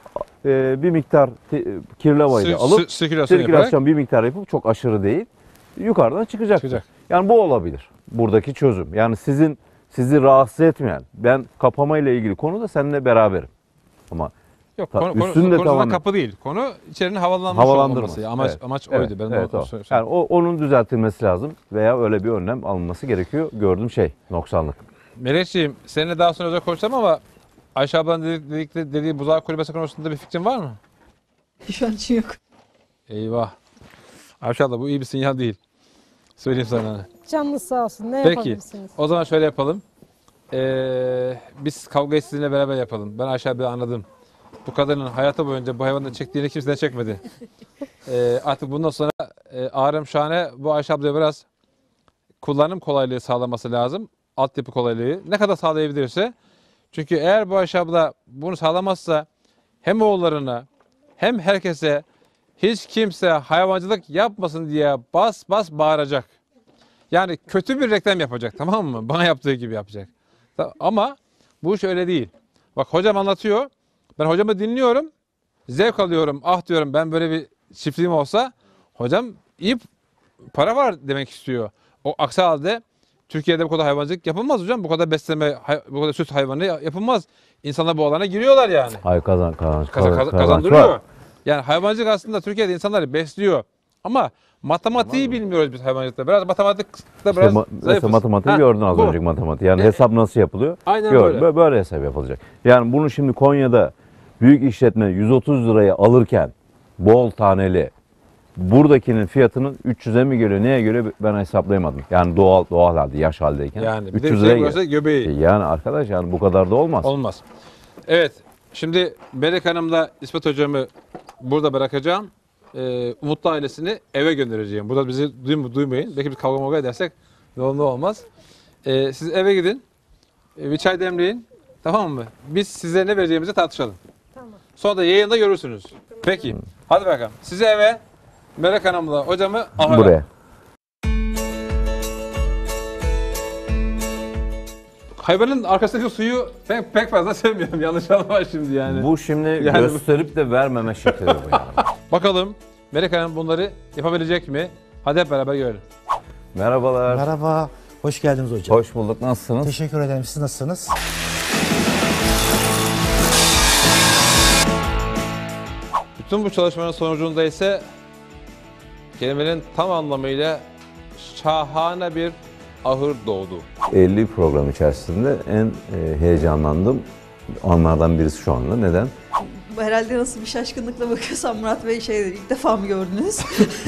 bir miktar kirli havayı da alıp sirkülasyon bir miktar yapıp çok aşırı değil. Yukarıdan çıkacak. Yani bu olabilir. Buradaki çözüm. Yani sizi rahatsız etmeyen. Ben kapama ile ilgili konuda seninle beraberim. Ama Yok üstünde konu tamamen kapı değil. Konu içerinin havalandırılması. Evet. Amaç Evet, oydu. Ben evet, onu o. söyleyeyim. Yani onun düzeltilmesi lazım veya öyle bir önlem alınması gerekiyor. Gördüğüm noksanlık. Melekciğim seninle daha sonra özel konuşacağım ama Ayşe ablanın dediği buzağı kulübesi konusunda bir fikrin var mı? Şu an için yok. Eyvah. Ayşe abla bu iyi bir sinyal değil. Söyleyeyim sana. Canınız sağ olsun. Ne Peki. yapabilirsiniz? O zaman şöyle yapalım. Biz kavgayı sizinle beraber yapalım. Ben Ayşe ablayı anladım. Bu kadının hayatı boyunca bu hayvanın çektiğini kimseden çekmedi. Artık bundan sonra Ağrım Şahane bu Ayşe ablaya biraz kullanım kolaylığı sağlaması lazım. Altyapı kolaylığı. Ne kadar sağlayabilirse. Çünkü eğer bu Ayşe abla bunu sağlamazsa hem oğullarına hem herkese hiç kimse hayvancılık yapmasın diye bas bas bağıracak. Yani kötü bir reklam yapacak, tamam mı? Bana yaptığı gibi yapacak. Ama bu iş öyle değil. Bak hocam anlatıyor. Ben hocamı dinliyorum. Zevk alıyorum. Ah diyorum ben böyle bir çiftliğim olsa hocam iyi para var demek istiyor. O aksi halde Türkiye'de bu kadar hayvancılık yapılmaz hocam. Bu kadar besleme, bu kadar süt hayvanı yapılmaz. İnsanlar bu alana giriyorlar yani. Hayır Kazandırıyor. var. Yani hayvancılık aslında Türkiye'de insanları besliyor. Ama matematiği bilmiyoruz biz hayvancılıkta. Biraz matematikte biraz Mesela zayıfız. matematiği gördün az bu. önceki matematiği. Yani hesap nasıl yapılıyor? Aynen Gör, böyle. böyle hesap yapılacak. Yani bunu şimdi Konya'da büyük işletme 130 liraya alırken bol taneli buradakinin fiyatının 300'e mi geliyor? Neye göre ben hesaplayamadım. Yani doğal halde, yaş haldeyken. Yani bir de 300 şey liraya burası geliyor. göbeği. Yani arkadaş yani bu kadar da olmaz. Olmaz. Evet. Şimdi Melek Hanım'la İsmet Hocam'ı burada bırakacağım. Umutlu ailesini eve göndereceğim. Burada bizi duymayın. Belki bir kavga mavga edersek ne olmaz. Siz eve gidin. Bir çay demleyin. Tamam mı? Biz size ne vereceğimizi tartışalım. Tamam. Sonra da yayında görürsünüz. Peki. Hadi bakalım. Size eve Melek Hanım'la hocamı ahıra. Buraya. Hayvanın arkasındaki suyu pek fazla sevmiyorum. Yanlış anlama şimdi yani. Bu şimdi Yani gösterip de vermeme şekli bu yani. Bakalım Melek Hanım bunları yapabilecek mi? Hadi hep beraber görelim. Merhabalar. Merhaba, hoş geldiniz hocam. Hoş bulduk. Nasılsınız? Teşekkür ederim. Siz nasılsınız? Bütün bu çalışmanın sonucunda ise kelimenin tam anlamıyla şahane bir ahır doğdu. 50 program içerisinde en heyecanlandığım anlardan birisi şu anda. Neden? Herhalde nasıl bir şaşkınlıkla bakıyorsam Murat Bey ilk defa mı gördünüz?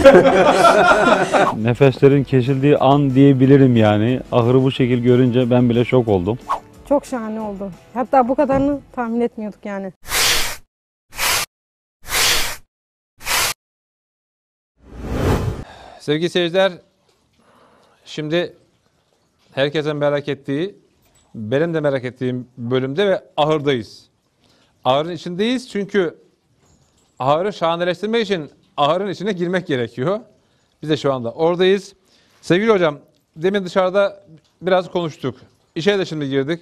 Nefeslerin kesildiği an diyebilirim yani. Ahırı bu şekil görünce ben bile şok oldum. Çok şahane oldu. Hatta bu kadarını tahmin etmiyorduk yani. Sevgili seyirciler, şimdi herkesin merak ettiği, benim de merak ettiğim bölümde ve ahırdayız. Ahırın içindeyiz çünkü ahırı şahaneleştirmek için ahırın içine girmek gerekiyor. Biz de şu anda oradayız. Sevgili hocam, demin dışarıda biraz konuştuk. işe de şimdi girdik.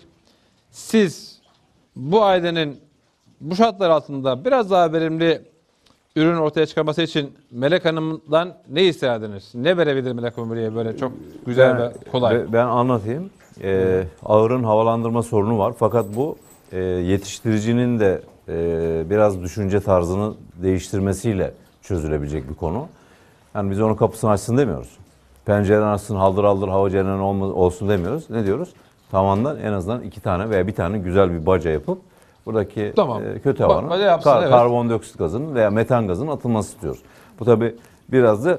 Siz bu ailenin bu şartlar altında biraz daha verimli ürün ortaya çıkarması için Melek Hanım'dan ne isterdiniz? Ne verebilir Melek Hanım buraya böyle çok güzel ve kolay? Ben anlatayım. Ahırın havalandırma sorunu var. Fakat bu yetiştiricinin de biraz düşünce tarzını değiştirmesiyle çözülebilecek bir konu. Yani biz onun kapısını açsın demiyoruz. Pencereden açsın, haldır haldır hava cereyanı olsun demiyoruz. Ne diyoruz? Tavandan en azından 2 tane veya 1 tane güzel bir baca yapıp buradaki Tamam. kötü havanın Baca yapsın, evet. karbondioksit gazının veya metan gazının atılması istiyoruz. Bu tabi biraz da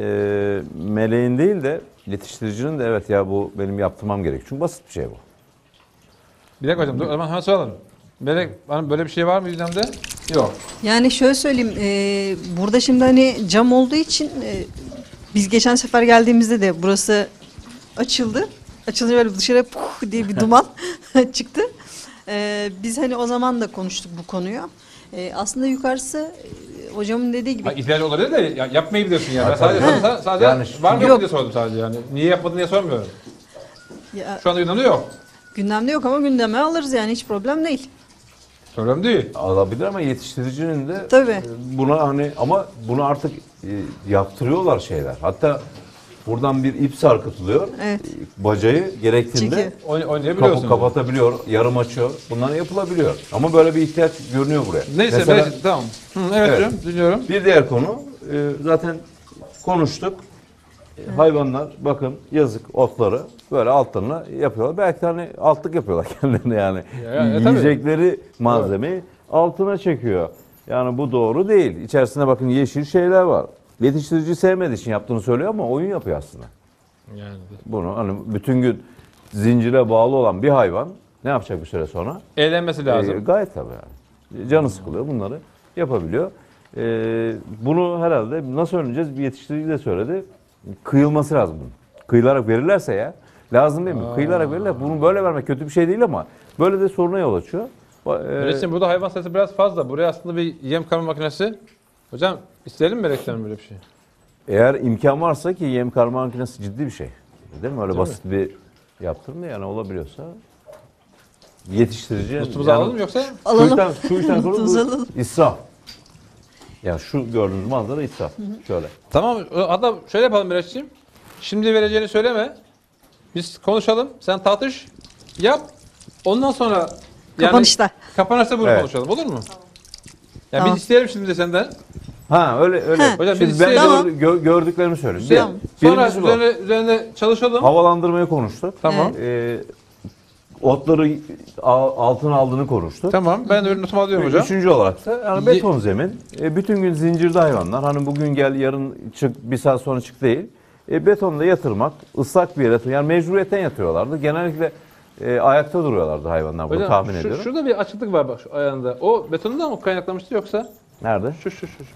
meleğin değil de yetiştiricinin de evet ya bu benim yaptırmam gerek. Çünkü basit bir şey bu. Bir dakika hocam, dur, o zaman hemen soralım. Melek Hanım böyle bir şey var mı gündemde? Yok. Yani şöyle söyleyeyim, burada şimdi hani cam olduğu için biz geçen sefer geldiğimizde de burası açıldı. Açılınca böyle dışarı puh diye bir duman çıktı. Biz hani o zaman da konuştuk bu konuyu. Aslında yukarısı hocamın dediği gibi. İhtiyacı olabilir de yapmayı biliyorsun yani. Ben tabii. sadece Yani var mı yok yok diye sordum sadece yani. Niye yapmadın diye sormuyorum. Ya, Şu anda gündemde yok. gündemde yok ama gündeme alırız yani, hiç problem değil. Problem değil. Alabilir ama yetiştiricinin de Tabii. buna hani ama bunu artık yaptırıyorlar şeyler. Hatta buradan bir ip sarkıtılıyor. Evet. Bacayı gerektiğinde Çekiyor. Oynayabiliyorsun. kapatabiliyor, yarım açıyor. Bunlar yapılabiliyor. Ama böyle bir ihtiyaç görünüyor buraya. Neyse Mesela, tamam. Evet, Evet. hocam dinliyorum. bir diğer konu zaten konuştuk. Hayvanlar bakın yazık otları böyle altlarına yapıyorlar. Belki de hani altlık yapıyorlar kendilerine yani. Tabii. Yiyecekleri malzemeyi altına çekiyor. Yani bu doğru değil. İçerisinde bakın yeşil şeyler var. Yetiştirici sevmediği için yaptığını söylüyor ama oyun yapıyor aslında. Yani. Bunu hani bütün gün zincire bağlı olan bir hayvan ne yapacak bir süre sonra? Eğlenmesi lazım. Gayet tabii yani. Canı sıkılıyor, bunları yapabiliyor. Bunu herhalde nasıl önleyeceğiz? Bir yetiştirici de söyledi. Kıyılması lazım bunun. Kıyılarak verirlerse ya. Lazım değil mi? Kıyılarak verirler. Bunu böyle vermek kötü bir şey değil ama böyle de soruna yol açıyor. Resim burada hayvan sayısı biraz fazla. Buraya aslında bir yem karma makinesi. Hocam isteyelim mi Melek'ten böyle bir şey? Eğer imkan varsa ki yem karma makinesi ciddi bir şey. Değil mi? Öyle Değil basit bir yaptırım da yani olabiliyorsa yetiştirici. Notumuzu alalım yoksa? Alalım. Şu işten sonra Notumuzu bu alalım. israf. Yani şu gördüğünüz manzara israf. Şöyle. Tamam. Hatta şöyle yapalım Melek'ciğim. Şimdi vereceğini söyleme. Biz konuşalım. Sen tartış. Yap. Ondan sonra Kapanışta. Kapanışta bunu Evet. konuşalım. Olur mu? Ya Tamam. biz isteyelim şimdi de senden. Ha öyle. Ha. Hocam Şimdi biz ben isteyelim. gördüklerimi söyleyeyim. Tamam. Sonra Birincisi bu. üzerine çalışalım. Havalandırmayı konuştuk. Tamam. Otları altına aldığını konuştuk. Tamam. Ben de notumu alıyorum hocam. Üçüncü olarak da yani beton zemin. Bütün gün zincirde hayvanlar. Hani bugün gel yarın çık bir saat sonra çık değil. Betonda yatırmak, ıslak bir yere yatırmak. Yani mecburiyetten yatıyorlardı. Genellikle ayakta duruyorlardı hayvanlar. Bunu Hocam tahmin ediyorum. şurada bir açıklık var bak şu ayağında. O betonundan mı kaynaklanmıştı yoksa? Nerede? Şu.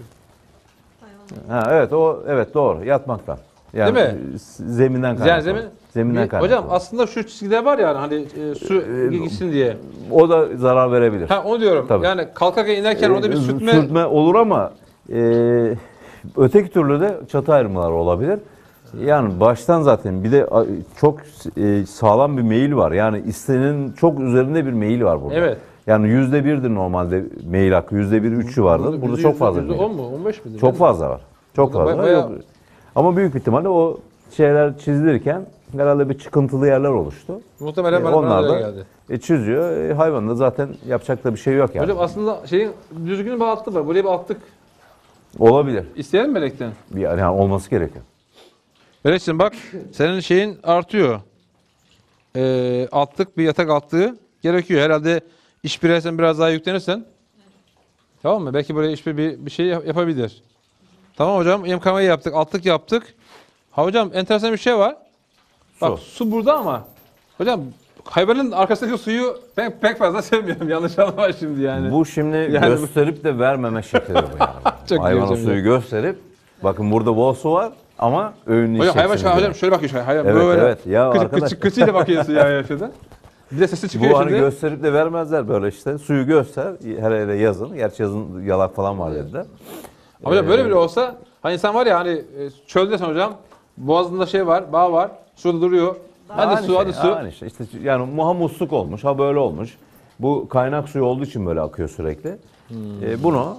Ha, evet evet doğru. Yatmaktan. Yani Değil zeminden kaynaklı. Yani Zeminden kaynaklı. hocam aslında şu çizgiler var ya hani su gitsin diye. O da zarar verebilir. Ha onu diyorum. Tabii. Yani kalkarken inerken orada bir sürtme olur ama öteki türlü de çatı ayrımları olabilir. Yani baştan zaten bir de çok sağlam bir meyil var. Yani istenenin çok üzerinde bir meyil var burada. Evet. Yani %1'dir normalde meyil hakkı. %1-3'ü vardır. Burada çok fazla. %10 mu? 15 midir? Çok fazla var. Çok Burada fazla. bayağı- Yok. Ama büyük ihtimalle o şeyler çizilirken herhalde bir çıkıntılı yerler oluştu. Muhtemelen bana Onlar öyle da geldi. çiziyor. Hayvanın da zaten yapacak da bir şey yok yani. Hocam aslında şeyin düzgün bir altlık var. Buraya bir altlık Olabilir. isteyelim mi Melek'ten? Yani olması gerekiyor. Melek'ciğim bak senin şeyin artıyor. Altlık bir yatak altlığı gerekiyor. Herhalde iş bireysen biraz daha yüklenirsen. Tamam mı? Belki buraya iş bir şey yapabilir. Tamam hocam. Yemkamayı yaptık. Altlık yaptık. Ha hocam enteresan bir şey var. Bak su burada ama. Hocam hayvanın arkasındaki suyu ben pek fazla sevmiyorum. Yanlış anlama şimdi yani. Bu şimdi gösterip de vermeme şekli bu yani. Çok Hayvana güzel. suyu gösterip bakın burada bol su var ama öğünü Hocam hayvan içeceksiniz hocam yani. şöyle bakıyor. Hayvan Evet, böyle evet. Ya arkadaş. kıçıyla bakıyorsun ya yaşadı. Bir de sesi çıkıyor Bu hani şimdi. gösterip de vermezler böyle işte. Suyu göster. Hele yazın. Gerçi yazın yalak falan var dediler. Ama hocam böyle bile olsa hani insan var ya hani çöldesin hocam boğazında şey var, bağ var, şurada duruyor. Hadi su, hadi su. Yani işte yani ha musluk olmuş, ha böyle olmuş. Bu kaynak suyu olduğu için böyle akıyor sürekli. Bunu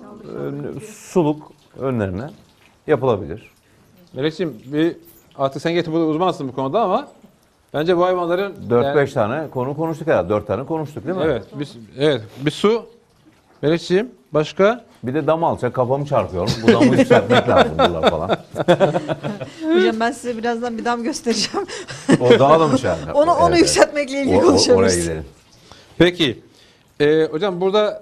suluk önlerine yapılabilir. Melekciğim artık sen getir burada uzmansın bu konuda ama bence bu hayvanların 4-5 tane konu konuştuk herhalde. 4 tane konuştuk değil mi? Evet, bir su. Melekciğim başka? Bir de dam alacak, kafamı çarpıyorum. Bu damı yükseltmek lazım bunlar falan. Hocam ben size birazdan bir dam göstereceğim. O daha da mı şey? Onu yükseltmekle ilgili konuşuyoruz. Oraya gidelim. Peki. Hocam burada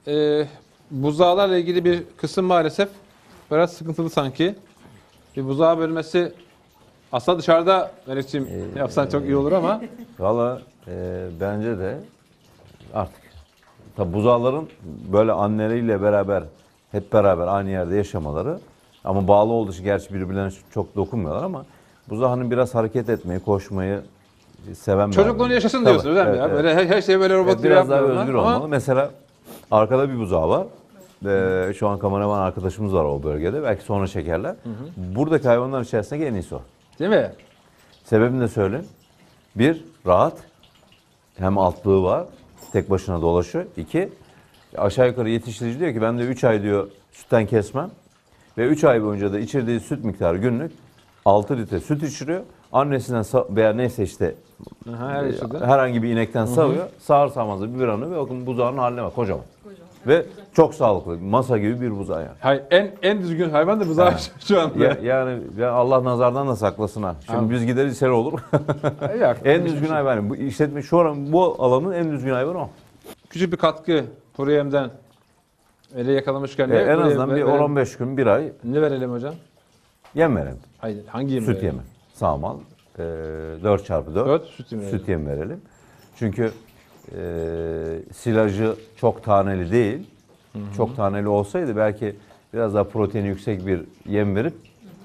buzağlarla ilgili bir kısım maalesef biraz sıkıntılı sanki. Bir buzağı bölmesi aslında dışarıda Melekciğim yapsan çok iyi olur ama. Valla bence de artık tabi buzağların böyle anneleriyle beraber hep beraber aynı yerde yaşamaları ama bağlı olduğu için gerçi birbirlerine çok dokunmuyorlar ama buzağının biraz hareket etmeyi, koşmayı seven bir Çocukluğunu hayvan. yaşasın Tabii, diyorsunuz değil mi evet, ya? evet. Böyle her şey böyle robot gibi Biraz daha yapmıyorlar özgür ama olmalı. Mesela arkada bir buzağı var. Şu an kameraman arkadaşımız var o bölgede. Belki sonra çekerler. Buradaki hayvanlar içerisindeki en iyisi o. değil mi? Sebebini de söyleyeyim. Bir, rahat. Hem altlığı var. Tek başına dolaşıyor. İki, aşağı yukarı yetiştirici diyor ki ben de 3 ay diyor sütten kesmem. Ve 3 ay boyunca da içirdiği süt miktarı günlük 6 litre süt içiriyor. Annesinden veya neyse işte herhangi bir inekten sağıyor. Sağır sağmaz da bir anı ve bakın buzağının haline bak kocaman. Ve çok sağlıklı. Masa gibi bir buzağı yani. Hayır, en düzgün hayvan da buzağı şu anda. Yani Allah nazardan da saklasın ha. Şimdi biz gideriz içeri olur. En düzgün hayvan. Bu işletme şu an bu alanın en düzgün hayvanı o. Küçük bir katkı Puriyem'den ele yakalamışken En azından bir 10-15 gün, bir ay ne verelim hocam? yem verelim. Hayır, hangi yemi Süt verelim? yemi. Sağmal. 4x4 4 süt yemi verelim. süt yemi verelim. Çünkü silajı çok taneli değil. Çok taneli olsaydı belki biraz daha proteini yüksek bir yem verip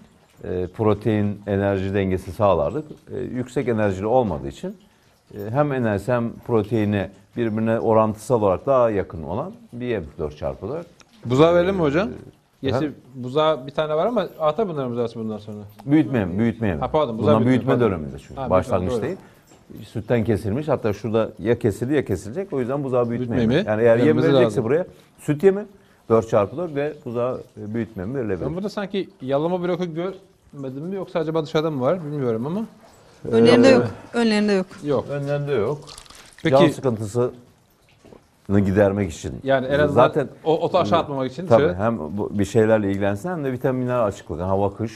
protein enerji dengesi sağlardık. Yüksek enerjili olmadığı için hem enerjisi hem proteini birbirine orantısal olarak daha yakın olan bir yem 4x4. Buzağı verelim mi hocam? Efendim? Buzağı bir tane var ama atar bunların buzağısı bundan sonra. Büyütme yemi. Ha, pardon, buzağı Bundan büyütme pardon. döneminde çünkü. Ha, Başlangıç doğru. değil. Sütten kesilmiş. Hatta şurada ya kesildi ya kesilecek. O yüzden buzağı büyütme Büyütme yemi. yemi Yani eğer yem vermemiz verecekse lazım. buraya süt yemi 4x4 ve buzağı büyütme yemi verilebilir. Ben burada sanki yalama bloku görmedim mi yoksa acaba dışarıda mı var bilmiyorum ama. Önlerinde yok. Önlerinde yok. Yok. Önlerinde yok. Peki Can sıkıntısını gidermek için. yani en azından zaten otu aşağı atmamak için tabii dışarı hem bir şeylerle ilgilensin hem de vitaminler açıklık. Yani hava kış.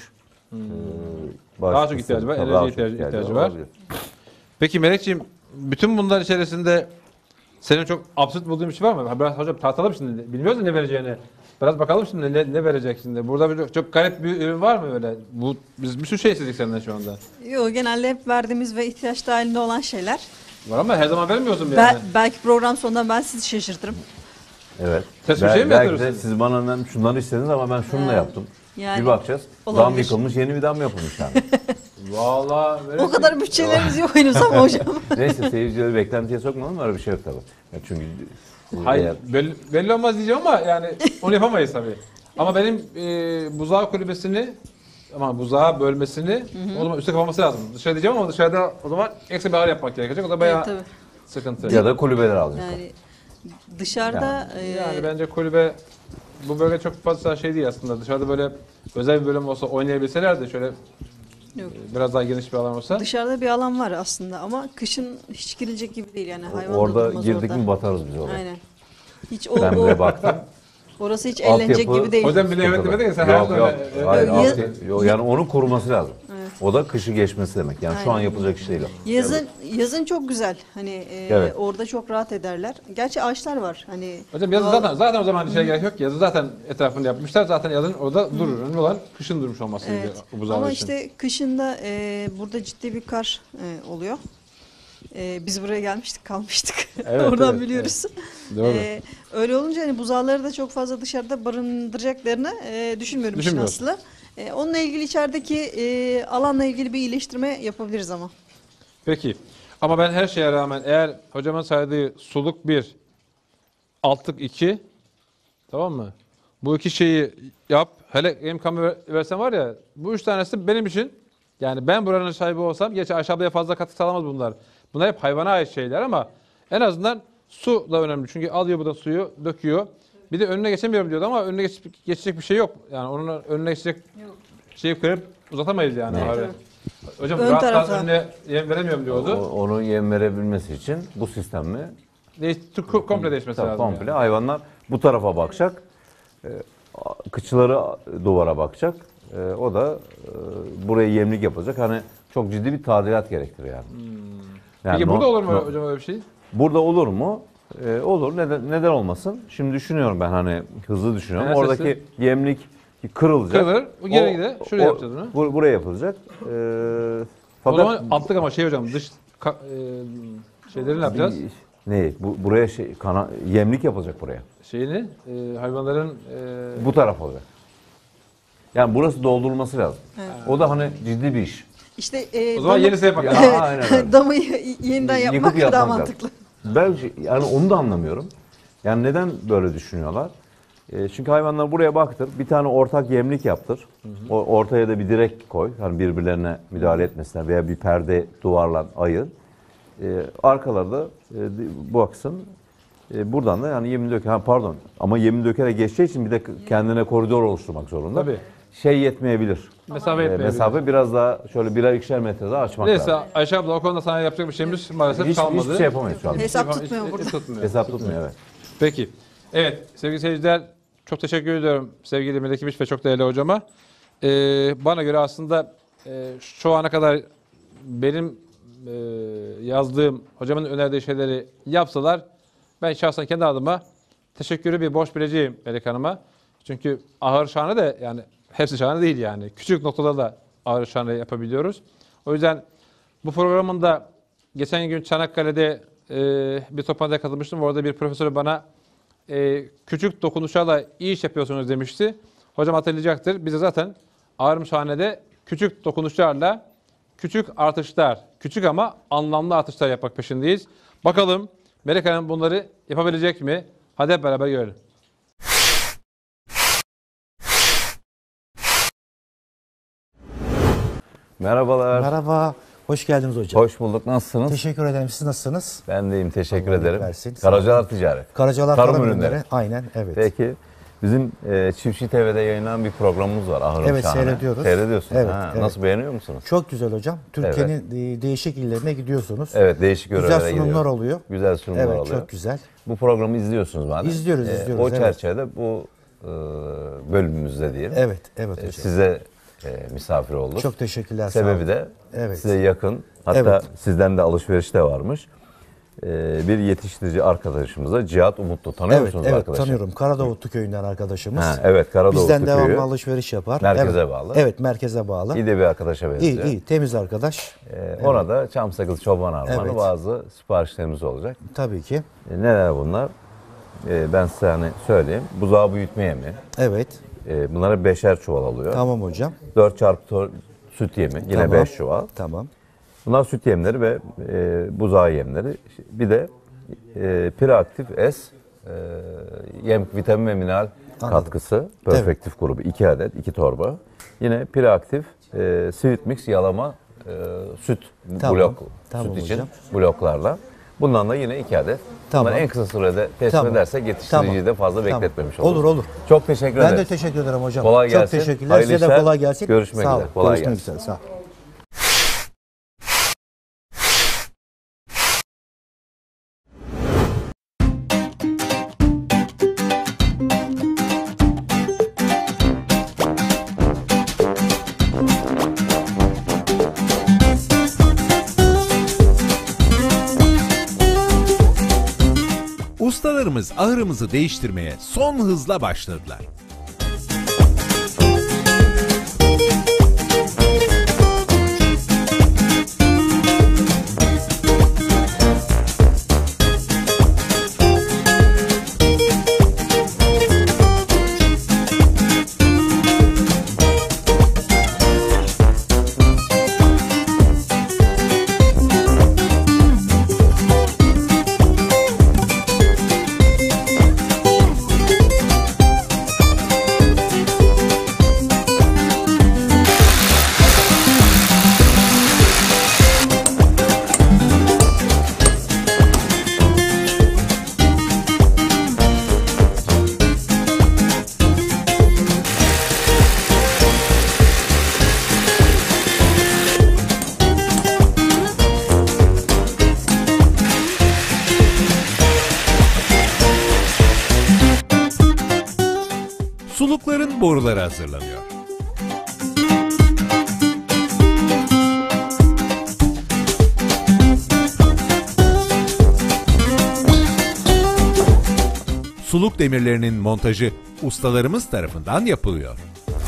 Daha çok ihtiyacı var, enerji ihtiyacı var. olabilir. Peki Melekciğim, bütün bunlar içerisinde senin çok absürt bulduğun bir şey var mı? Biraz hocam tartalım şimdi. Bilmiyoruz ya ne vereceğini. Biraz bakalım şimdi ne verecek şimdi. Burada çok garip bir ürün var mı öyle? Biz bir sürü şey istedik senden şu anda. Yok, genelde hep verdiğimiz ve ihtiyaç dahilinde olan şeyler. Var ama her zaman vermiyorsun yani. Belki program sonunda ben sizi şaşırtırım. Evet. Ters bir şey mi belki de yapıyorsun? siz bana şunları istediniz ama ben şunu da yaptım. Yani bir bakacağız. Dam olabilir. yıkılmış, yeni bir dam yapılmış yani. Vallahi O kadar bütçelerimiz yok henüz ama hocam. Neyse seyircileri beklentiye sokmadım, öyle bir şey yok tabii. Ya çünkü Hayır, belli olmaz diyeceğim ama yani onu yapamayız tabii. Ama benim buzağı kulübesini buzağı bölmesini o zaman üstte kapaması lazım. Dışarı diyeceğim ama dışarıda o zaman ekstra bir ağır yapmak gerekecek. O da bayağı Evet, sıkıntı. ya da kulübeler alacak. Yani dışarıda Yani bence kulübe bu bölge çok fazla şey değil aslında. Dışarıda böyle özel bir bölüm olsa oynayabilseler de şöyle Yok. biraz daha geniş bir alan olsa. dışarıda bir alan var aslında ama kışın hiç girilecek gibi değil yani. Hayvan da Orada durmaz girdik orada. mi batarız biz oraya. Aynen. Hiç Ben bile baktım. orası hiç eğlenecek Altyapı- gibi değil. Hocam bile evet demedi ki sen Yok hayatında- yok. Hayır, Yok, yok. Yani onu koruması lazım. Evet. O da kışı geçmesi demek. Yani şu an Aynen. yapılacak iş değil o. Yazın çok güzel. Hani Evet. orada çok rahat ederler. Gerçi ağaçlar var. Hani Hocam yazın zaten o zaman şeye gerek yok ki. Yazın zaten etrafını yapmışlar. Zaten yazın orada durur. Önemli olan kışın durmuş olması Evet. bu buzağlar Ama için. işte kışında burada ciddi bir kar oluyor. Biz buraya gelmiştik, kalmıştık. Evet, Oradan evet, biliyoruz. Doğru. Öyle olunca hani buzağları da çok fazla dışarıda barındıracaklarını düşünmüyorum işin Düşünmüyorsun. aslı. Onunla ilgili içerideki alanla ilgili bir iyileştirme yapabiliriz ama. Peki. Ama ben her şeye rağmen eğer hocamın saydığı suluk 1, altlık 2, tamam mı? Bu iki şeyi yap. Hele benim kamera versen var ya, bu 3 tanesi benim için Yani ben buranın sahibi olsam, gerçi Ayşe ablaya fazla katkı sağlamaz bunlar. Bunlar hep hayvana ait şeyler ama en azından su da önemli. Çünkü alıyor buradan suyu, döküyor. Bir de önüne geçemiyorum diyordu ama önüne geçecek bir şey yok. Yani onun önüne geçecek şeyi kırıp uzatamayız yani. Evet. Hocam Ön rahattan tarafta. önüne yem veremiyorum diyordu. Onun yem verebilmesi için bu sistemle Komple değişmesi lazım. komple yani. hayvanlar bu tarafa bakacak. Kıçları duvara bakacak. O da buraya yemlik yapacak. Hani çok ciddi bir tadilat gerektirir yani. Yani Peki burada olur mu hocam öyle bir şey? Burada olur mu? Olur. Neden olmasın? Şimdi düşünüyorum ben, hani hızlı düşünüyorum. Enerjisi. Oradaki yemlik kırılacak. Kırılır, bu geri gider. Şuraya yapacağız bunu. Buraya yapılacak. O zaman attık ama şey hocam şeyleri ne yapacağız? Ne? Buraya yemlik yapılacak buraya. Şeyini hayvanların Bu taraf olacak. Yani burası doldurulması lazım. Evet. O da hani ciddi bir iş. İşte o zaman yenisi yapmak lazım. Aynen öyle. damı yeniden Yıkıp yapmak yapmak daha lazım. mantıklı. Ben yani onu da anlamıyorum. Yani neden böyle düşünüyorlar? Çünkü hayvanlar buraya baktır, bir tane ortak yemlik yaptır. Ortaya da bir direk koy. Hani birbirlerine müdahale etmesinler veya bir perde duvarla ayır. Arkalarda baksın. Buradan da yani yemin döker. Pardon. Ama yemin dökerek geçeceği için bir de kendine koridor oluşturmak zorunda. Tabii. Şey yetmeyebilir. Mesafe yetmeyebilir. Mesafe biraz daha şöyle birer ikişer metre daha açmak Neyse lazım. Ayşe abla o konuda sana yapacak bir şeyimiz maalesef kalmadı. Hiçbir şey yapamayız şu an. Hesap tutmuyor burada. Tutmuyor. Hesap tutmuyor, evet. Peki. Evet sevgili seyirciler, çok teşekkür ediyorum sevgili Melek İbiş ve çok değerli hocama. Bana göre aslında şu ana kadar benim yazdığım, hocamın önerdiği şeyleri yapsalar ben şahsen kendi adıma teşekkürü bir borç bileceğim Melek Hanım'a. Çünkü ahır şahane de yani hepsi şahane değil yani. Küçük noktada da ahır şahane yapabiliyoruz. O yüzden bu programın da geçen gün Çanakkale'de bir toplantıya katılmıştım. Orada bir profesör bana küçük dokunuşlarla iyi iş yapıyorsunuz demişti. Hocam hatırlayacaktır. Biz de zaten Ağrımşhane'de küçük dokunuşlarla küçük artışlar, küçük ama anlamlı artışlar yapmak peşindeyiz. Bakalım Melek Hanım bunları yapabilecek mi? Hadi hep beraber görelim. Merhabalar. Merhaba. Hoş geldiniz hocam. Hoş bulduk. Nasılsınız? Teşekkür ederim. Siz nasılsınız? Ben de iyiyim. Teşekkür Allah ederim. versin. Karacalar Ticaret. Karacalar Tarım Tarım ürünleri. Ürünleri. Aynen, evet. Peki. Bizim Çiftçi TV'de yayınlanan bir programımız var. Ahırım Evet, Şahane. seyrediyoruz. Seyrediyorsunuz. Evet, Ha, evet. Nasıl, beğeniyor musunuz? Çok güzel hocam. Türkiye'nin değişik illerine gidiyorsunuz. Evet, değişik Güzel yörelere sunumlar gidiyor. oluyor. Güzel sunumlar Evet, oluyor. çok güzel. Bu programı izliyorsunuz madem. İzliyoruz. O evet. çerçevede bu bölümümüzde diyelim. Evet, evet hocam. Size misafir olduk. Çok teşekkürler. sağ Sebebi olun. de Evet. size yakın. Hatta Evet. sizden de alışveriş de varmış. Bir yetiştirici arkadaşımıza Cihat Umutlu. Tanıyor Evet, musunuz evet arkadaşı? tanıyorum. Karadavutlu köyünden arkadaşımız. Ha, evet, Karadavutlu Bizden devamlı köyü. alışveriş yapar. Merkeze evet. bağlı. Evet, merkeze bağlı. İyi de bir arkadaşa benziyor. İyi, temiz arkadaş. Ona da çam sakızı, çoban armağanı Evet. bazı siparişlerimiz olacak. Tabii ki. Neler bunlar? Ben size hani söyleyeyim. Buzağı büyütme yemi. Evet. Bunlara 5'er çuval alıyor. Tamam hocam. 4 çarpı süt yemi. Yine Tamam. 5 çuval. Tamam. Bunlar süt yemleri ve buzağı yemleri. Bir de Preaktif S yem, vitamin ve mineral katkısı. Perfektif grubu 2 adet, 2 torba. Yine Preaktif Sweet Mix yalama süt Tamam. blok, Tamam süt için hocam. bloklarla. Bundan da yine 2 adet. Tamam. Bunları en kısa sürede teslim Tamam. edersek yetiştiriciyi Tamam. de fazla Tamam. bekletmemiş oluruz. Olur, olur. Çok teşekkür Ben ederim. de teşekkür ederim hocam. Kolay Çok gelsin. teşekkürler. Hayırlı Size de işler. kolay gelsin. Görüşmek Sağ üzere. olun. Kolay Görüşmek gelsin. üzere. Sağ ol. Ustalarımız ahırımızı değiştirmeye son hızla başladılar. için boruları hazırlanıyor. Suluk demirlerinin montajı ustalarımız tarafından yapılıyor.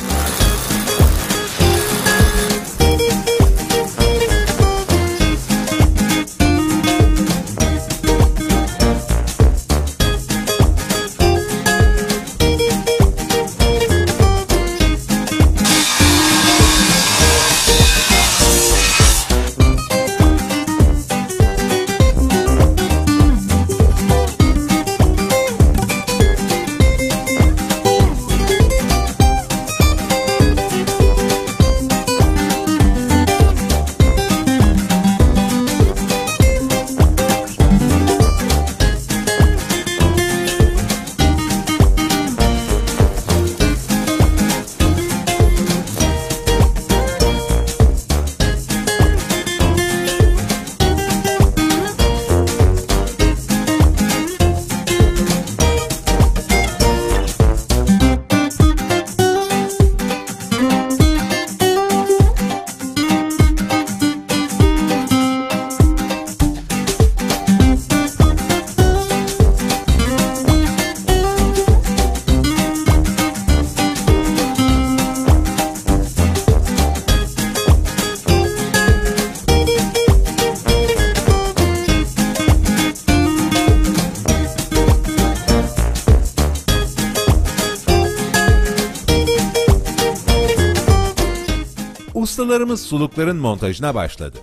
Ustalarımız sulukların montajına başladı.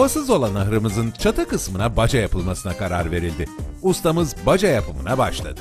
Havasız olan ahırımızın çatı kısmına baca yapılmasına karar verildi. Ustamız baca yapımına başladı.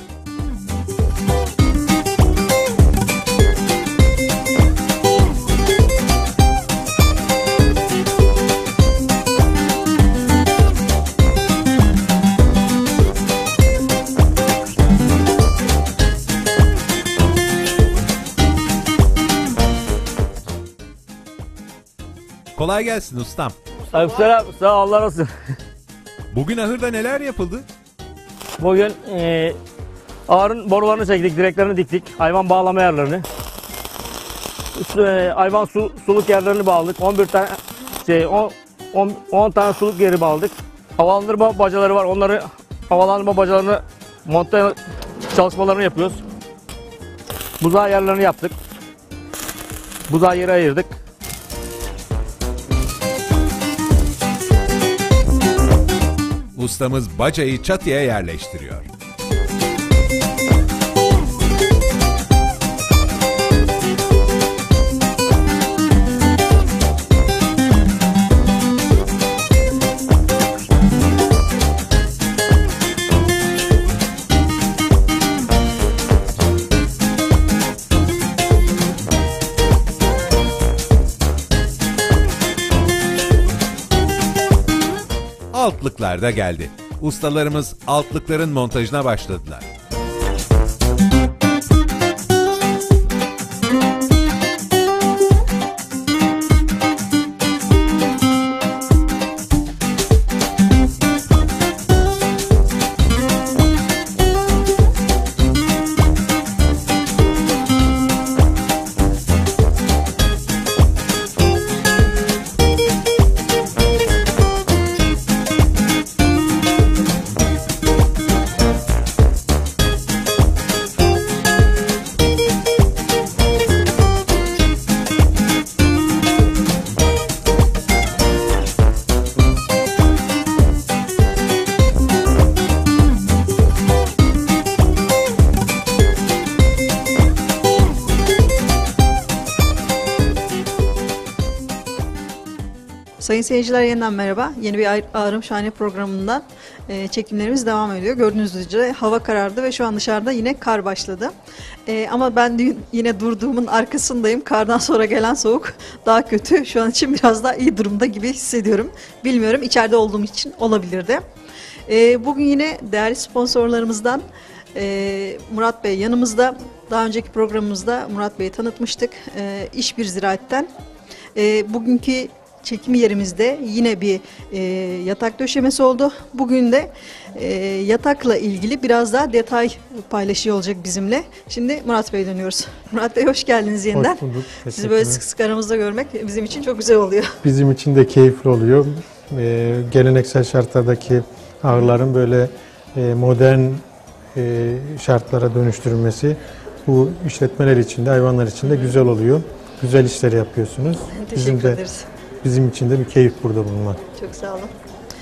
Kolay gelsin ustam. Selam, sağ ol, Allah razı olsun. Bugün ahırda neler yapıldı? Bugün ağırın borularını çektik, direklerini diktik, hayvan bağlama yerlerini. Hayvan suluk yerlerini bağladık. 11 tane 10 tane suluk yeri bağladık. Havalandırma bacaları var. Onları havalandırma bacalarını monte çalışmalarını yapıyoruz. Buzağı yerlerini yaptık. Buzağı yeri ayırdık. Ustamız bacayı çatıya yerleştiriyor. Altlıklar da geldi. Ustalarımız altlıkların montajına başladılar. Sayın seyirciler, yeniden merhaba. Yeni bir Ağrım Şahane programından çekimlerimiz devam ediyor. Gördüğünüz üzere hava karardı ve şu an dışarıda yine kar başladı. Ama ben yine durduğumun arkasındayım. Kardan sonra gelen soğuk daha kötü. Şu an için biraz daha iyi durumda gibi hissediyorum. Bilmiyorum, içeride olduğum için olabilirdi. Bugün yine değerli sponsorlarımızdan Murat Bey yanımızda. Daha önceki programımızda Murat Bey'i tanıtmıştık. İş Bir Ziraat'ten. Bugünkü çekim yerimizde yine bir yatak döşemesi oldu. Bugün de yatakla ilgili biraz daha detay paylaşıyor olacak bizimle. Şimdi Murat Bey'e dönüyoruz. Murat Bey, hoş geldiniz yeniden. Hoş bulduk. Sizi böyle sık sık aramızda görmek bizim için çok güzel oluyor. Bizim için de keyifli oluyor. Geleneksel şartlardaki ağırların böyle modern şartlara dönüştürülmesi bu işletmeler için de hayvanlar için de güzel oluyor. Güzel işleri yapıyorsunuz. Teşekkür ederiz. Bizim için de bir keyif burada bulunmak. Çok sağ olun.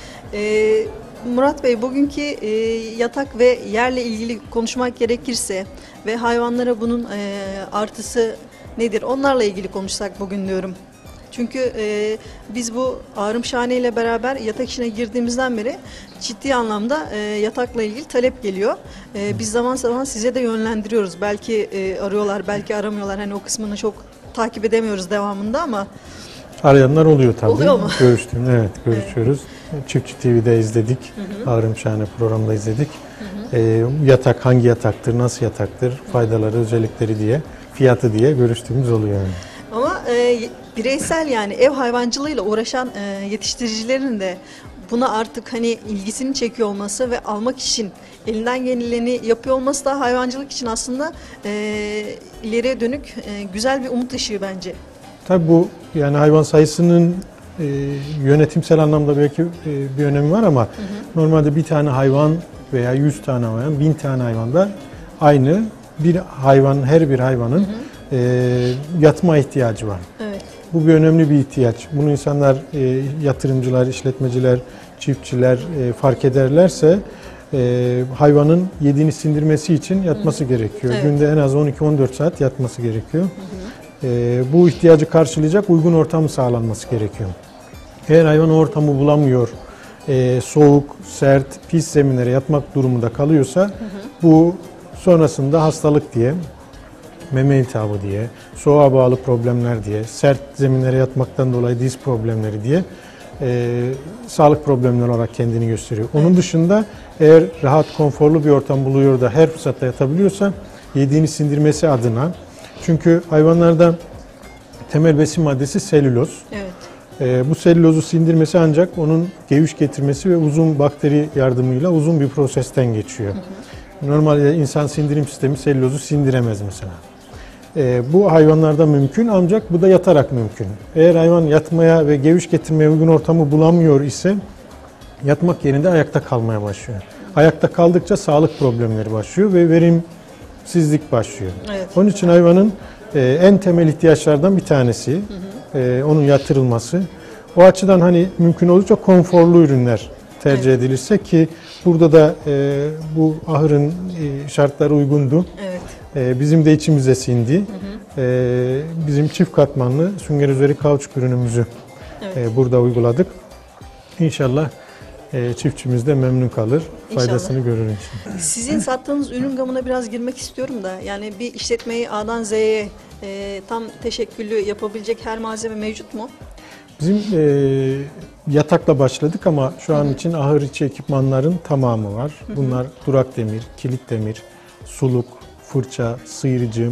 Murat Bey, bugünkü yatak ve yerle ilgili konuşmak gerekirse ve hayvanlara bunun artısı nedir? Onlarla ilgili konuşsak bugün diyorum. Çünkü biz bu Ağrım Şahane ile beraber yatak işine girdiğimizden beri ciddi anlamda yatakla ilgili talep geliyor. Biz zaman zaman size de yönlendiriyoruz. Belki arıyorlar, belki aramıyorlar. Hani o kısmını çok takip edemiyoruz devamında ama arayanlar oluyor tabii. Oluyor mu? Evet, görüşüyoruz. Çiftçi TV'de izledik. Ağrım Şahane programda izledik. Yatak hangi yataktır, nasıl yataktır, faydaları, özellikleri diye, fiyatı diye görüştüğümüz oluyor yani. Ama bireysel, yani ev hayvancılığıyla uğraşan yetiştiricilerin de buna artık hani ilgisini çekiyor olması ve almak için elinden geleni yapıyor olması da hayvancılık için aslında ileriye dönük güzel bir umut ışığı bence. Tabii bu yani hayvan sayısının yönetimsel anlamda belki bir önemi var ama normalde bir tane hayvan veya 100 tane hayvan, 1000 tane hayvanda aynı bir hayvan, her bir hayvanın yatma ihtiyacı var. Evet. Bu bir önemli bir ihtiyaç. Bunu insanlar, yatırımcılar, işletmeciler, çiftçiler fark ederlerse hayvanın yediğini sindirmesi için yatması gerekiyor. Evet. Günde en az 12-14 saat yatması gerekiyor. Bu ihtiyacı karşılayacak uygun ortamı sağlanması gerekiyor. Eğer hayvan o ortamı bulamıyor, soğuk, sert, pis zeminlere yatmak durumunda kalıyorsa bu sonrasında hastalık diye, meme iltihabı diye, soğuğa bağlı problemler diye, sert zeminlere yatmaktan dolayı diz problemleri diye sağlık problemleri olarak kendini gösteriyor. Onun dışında eğer rahat, konforlu bir ortam buluyor da her fırsatta yatabiliyorsa yediğini sindirmesi adına, çünkü hayvanlarda temel besin maddesi selüloz. Evet. Bu selülozu sindirmesi ancak onun geviş getirmesi ve uzun bakteri yardımıyla uzun bir prosesten geçiyor. Normalde insan sindirim sistemi selülozu sindiremez mesela. Bu hayvanlarda mümkün, ancak bu da yatarak mümkün. Eğer hayvan yatmaya ve geviş getirmeye uygun ortamı bulamıyor ise yatmak yerine ayakta kalmaya başlıyor. Ayakta kaldıkça sağlık problemleri başlıyor ve verimsizlik başlıyor. Evet. Onun için hayvanın en temel ihtiyaçlardan bir tanesi onun yatırılması. O açıdan hani mümkün olunca konforlu ürünler tercih edilirse, ki burada da bu ahırın şartları uygundu. Evet. Bizim de içimize sindi. Bizim çift katmanlı sünger üzeri kauçuk ürünümüzü burada uyguladık. İnşallah çiftçimiz de memnun kalır, faydasını görür inşallah. Sizin sattığınız ürün gamına biraz girmek istiyorum da, yani bir işletmeyi A'dan Z'ye tam teşekküllü yapabilecek her malzeme mevcut mu? Bizim yatakla başladık ama şu an için ahır içi ekipmanların tamamı var. Bunlar durak demir, kilit demir, suluk, fırça, sıyırıcı,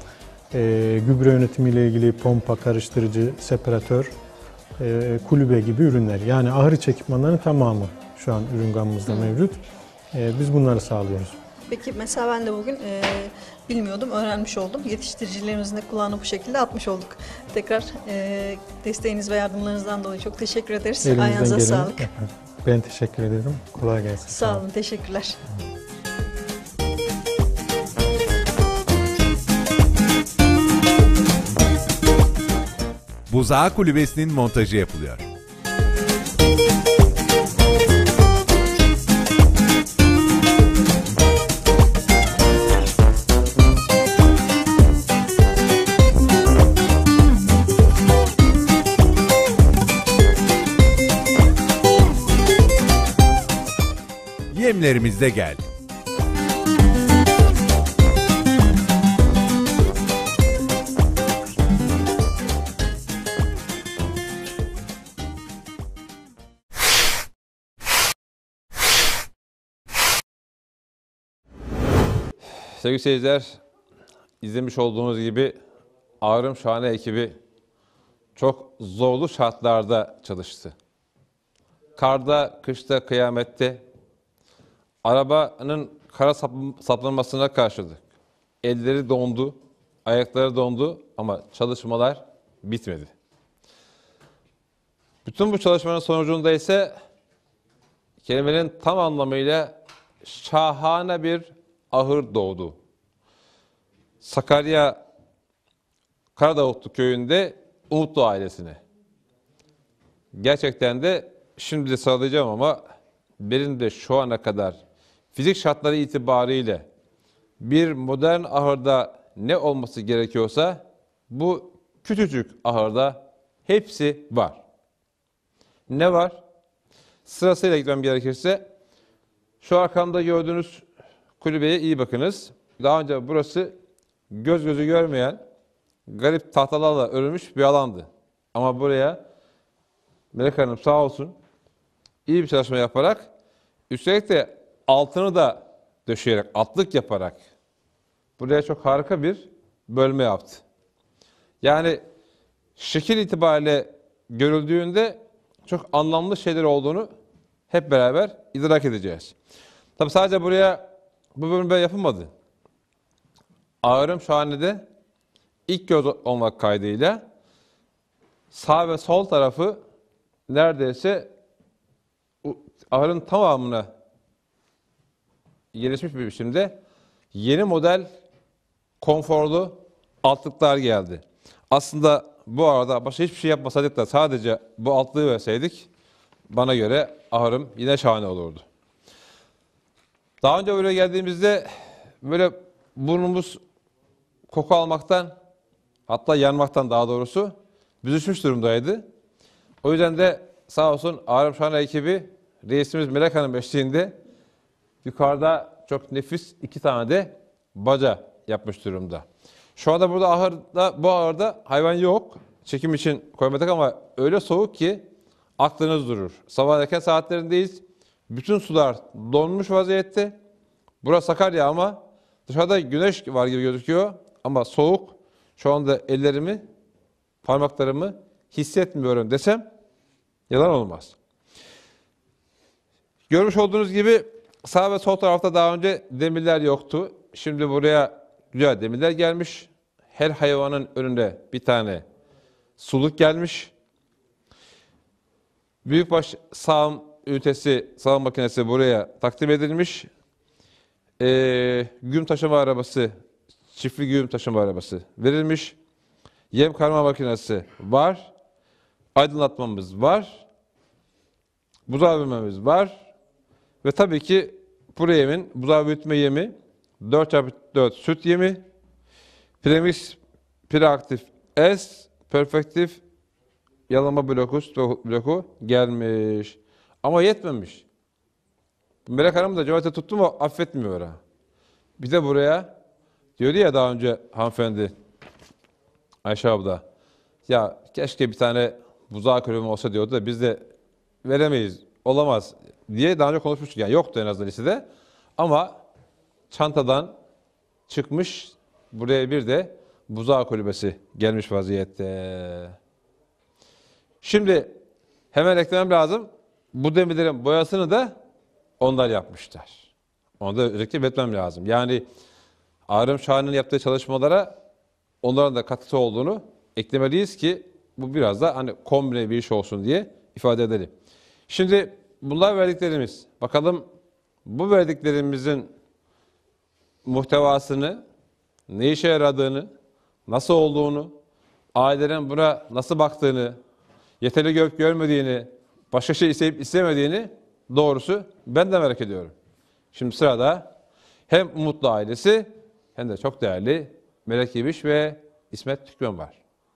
gübre yönetimiyle ilgili pompa, karıştırıcı, separatör, kulübe gibi ürünler. Yani ahır içi ekipmanların tamamı şu an ürün gamımızda mevcut. Biz bunları sağlıyoruz. Peki mesela ben de bugün bilmiyordum, öğrenmiş oldum. Yetiştiricilerimizin de kulağını bu şekilde atmış olduk. Tekrar desteğiniz ve yardımlarınızdan dolayı çok teşekkür ederiz. Ayağınıza sağlık. Ben teşekkür ederim. Kolay gelsin. Sağ olun, teşekkürler. Buzağı Kulübesi'nin montajı yapılıyor. Yemlerimiz de geldi. Sevgili seyirciler, izlemiş olduğunuz gibi Ağrım Şahane ekibi çok zorlu şartlarda çalıştı. Karda, kışta, kıyamette, arabanın kara saplanmasına karşılık elleri dondu, ayakları dondu ama çalışmalar bitmedi. Bütün bu çalışmanın sonucunda ise kelimenin tam anlamıyla şahane bir ahır doğdu. Sakarya Karadavutlu köyünde Umutlu ailesine. Gerçekten de şimdi de sıralayacağım ama benim de şu ana kadar fizik şartları itibariyle bir modern ahırda ne olması gerekiyorsa bu küçücük ahırda hepsi var. Ne var? Sırasıyla gitmem gerekirse şu arkamda gördüğünüz kulübeye iyi bakınız. Daha önce burası göz gözü görmeyen garip tahtalarla örülmüş bir alandı. Ama buraya Melek Hanım sağ olsun iyi bir çalışma yaparak, üstelik de altını da döşeyerek, altlık yaparak buraya çok harika bir bölme yaptı. Yani şekil itibariyle görüldüğünde çok anlamlı şeyler olduğunu hep beraber idrak edeceğiz. Tabi sadece buraya bu bölme yapılmadı. Ağrım Şahane'de ilk göz olmak kaydıyla sağ ve sol tarafı neredeyse ahırın tamamına gelişmiş bir biçimde yeni model konforlu altlıklar geldi. Aslında bu arada başka hiçbir şey yapmasaydık da sadece bu altlığı verseydik bana göre ahırım yine şahane olurdu. Daha önce buraya geldiğimizde böyle burnumuz koku almaktan, hatta yanmaktan daha doğrusu büzüşmüş durumdaydı. O yüzden de sağ olsun Ağrım Şahane ekibi reisimiz Melek Hanım eşliğinde yukarıda çok nefis 2 tane de baca yapmış durumda. Şu anda burada ahırda, bu ahırda hayvan yok. Çekim için koymadık ama öyle soğuk ki aklınız durur. Sabah erken saatlerindeyiz. Bütün sular donmuş vaziyette. Burası Sakarya ama dışarıda güneş var gibi gözüküyor ama soğuk. Şu anda ellerimi, parmaklarımı hissetmiyorum desem yalan olmaz. Görmüş olduğunuz gibi sağ ve sol tarafta daha önce demirler yoktu. Şimdi buraya güzel demirler gelmiş. Her hayvanın önünde bir tane suluk gelmiş. Büyükbaş sağım ünitesi, sağım makinesi buraya takdim edilmiş. Güğüm taşıma arabası, çiftli güğüm taşıma arabası verilmiş. Yem karma makinesi var. Aydınlatmamız var. Buzağı büyütmemiz var. Ve tabii ki bu yemin, buzağı büyütme yemi 4x4 süt yemi, Premix Preaktif S, Perfektif yalama bloku gelmiş. Ama yetmemiş. Melek Hanım da cömert'e tuttu mu affetmiyor ha. Bir de buraya diyordu ya daha önce hanımefendi Ayşe abla, ya keşke bir tane buzağı kulübüm olsa diyordu da biz de veremeyiz, olamaz diye daha önce konuşmuştuk. Yani yoktu en azından listede. Ama çantadan çıkmış, buraya bir de buzağı kulübesi gelmiş vaziyette. Şimdi hemen eklemem lazım. Bu demirlerin boyasını da onlar yapmışlar. Onu da özellikle belirtmem lazım. Yani Ağrım Şahane'nin yaptığı çalışmalara onların da katkısı olduğunu eklemeliyiz ki bu biraz da hani kombine bir iş olsun diye ifade edelim. Şimdi bunlar verdiklerimiz. Bakalım bu verdiklerimizin muhtevasını, ne işe yaradığını, nasıl olduğunu, ailelerin buna nasıl baktığını, yeterli görüp görmediğini, başka şey isteyip istemediğini doğrusu ben de merak ediyorum. Şimdi sırada hem Umutlu ailesi hem de çok değerli Melek İbiş ve İsmet Türkmen var.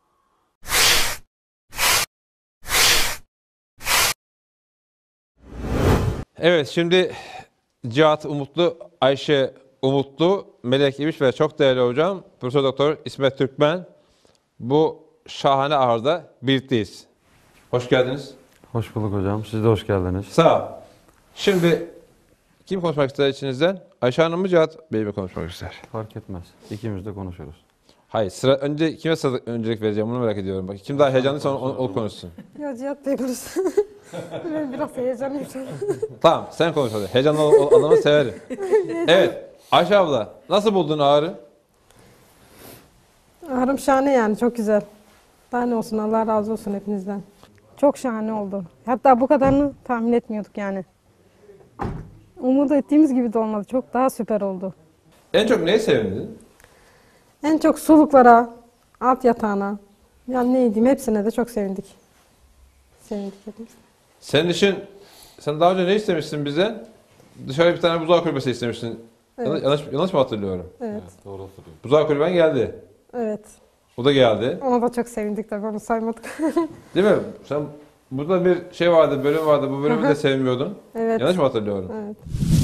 Evet, şimdi Cihat Umutlu, Ayşe Umutlu, Melek İbiş ve çok değerli hocam Profesör Doktor İsmet Türkmen bu şahane ahırda birlikteyiz. Hoş geldiniz. Hoş bulduk hocam. Siz de hoş geldiniz. Sağ ol. Şimdi kim konuşmak ister içinizden? Ayşe Hanım mı, Cihat Bey mi konuşmak ister? Fark etmez. İkimiz de konuşuruz. Hayır, önce kime öncelik vereceğim bunu merak ediyorum. Bak, kim daha heyecanlıysa o konuşsun. Yok Cihat Bey konuşsun. Ben biraz heyecanlıyım. Tamam, sen konuş hadi. Heyecanlı adamı severim. Evet, Ayşe abla nasıl buldun ağrı? Ağrım şahane yani, çok güzel. Daha ne olsun, Allah razı olsun hepinizden. Çok şahane oldu. Hatta bu kadarını tahmin etmiyorduk yani. Umut ettiğimiz gibi de olmadı. Çok daha süper oldu. En çok neyi sevindin? En çok suluklara, alt yatağına, yani ne diyeyim, hepsine de çok sevindik. Sevindik hepimiz. Senin için, sen daha önce ne istemiştin bizden? Dışarıya bir tane buzağı kulübesi istemiştin. Evet. Yanlış mı hatırlıyorum? Evet. Doğru hatırlıyorum. Buzağı kulüben geldi. Evet. O da geldi. Ona da çok sevindik tabii, onu saymadık. Değil mi? Sen burada bir şey vardı, bölüm vardı. Bu bölümü de sevmiyordun. Evet. Yanlış mı hatırlıyorum? Evet.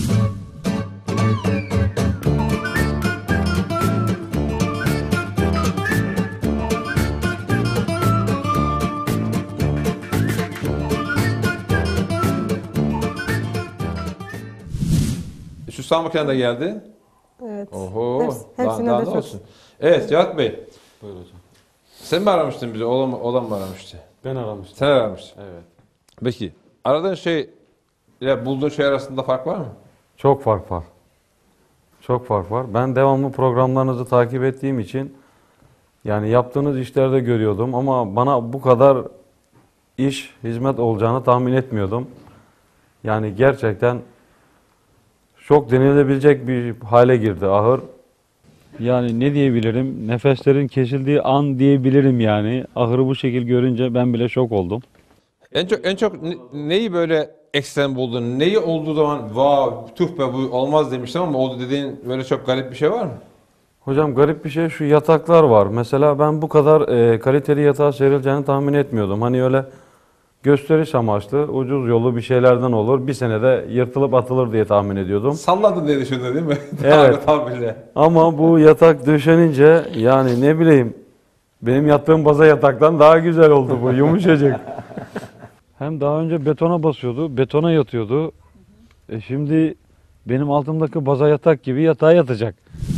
Süslama makine de geldi. Evet. Oho. Hepsine daha de ne çok. olsun. Evet Cihat Bey. Buyur hocam. Sen mi aramıştın bizi? Oğlan mı aramıştı? Ben aramıştım. Sen aramıştın. Evet. Peki. Aradığın şey ile bulduğun şey arasında fark var mı? Çok fark var. Çok fark var. Ben devamlı programlarınızı takip ettiğim için yani yaptığınız işlerde görüyordum ama bana bu kadar iş, hizmet olacağını tahmin etmiyordum. Yani gerçekten çok denilebilecek bir hale girdi ahır. Yani ne diyebilirim? Nefeslerin kesildiği an diyebilirim yani. Ahırı bu şekil görünce ben bile şok oldum. En çok neyi böyle ekstrem buldun? Neyi olduğu zaman vav tuh be bu olmaz demiştim ama oldu dediğin böyle çok garip bir şey var mı? Hocam garip bir şey, şu yataklar var. Mesela ben bu kadar kaliteli yatağa serileceğini tahmin etmiyordum. Hani öyle gösteriş amaçlı ucuz yolu bir şeylerden olur. Bir senede yırtılıp atılır diye tahmin ediyordum. Salladın diye düşündün değil mi? Evet. Tabirle. Ama bu yatak döşenince yani ne bileyim benim yattığım baza yataktan daha güzel oldu bu yumuşacık. Hem daha önce betona basıyordu, betona yatıyordu. Şimdi benim altımdaki baza yatak gibi yatağa yatacak.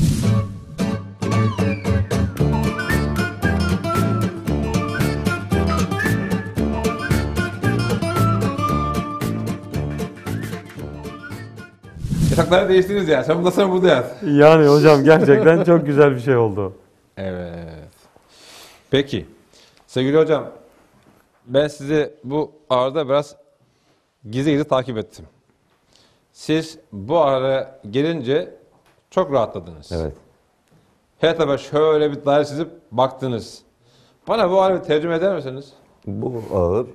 Yatakları değiştiniz yani. Sen bundan sonra burada yat. Yani hocam gerçekten çok güzel bir şey oldu. Evet. Peki. Sevgili hocam, ben sizi bu arada biraz gizli gizli takip ettim. Siz bu araya gelince çok rahatladınız. Evet. Her tarafa şöyle bir daire çizip baktınız. Bana bu arayı tercüme eder misiniz? Bu ağır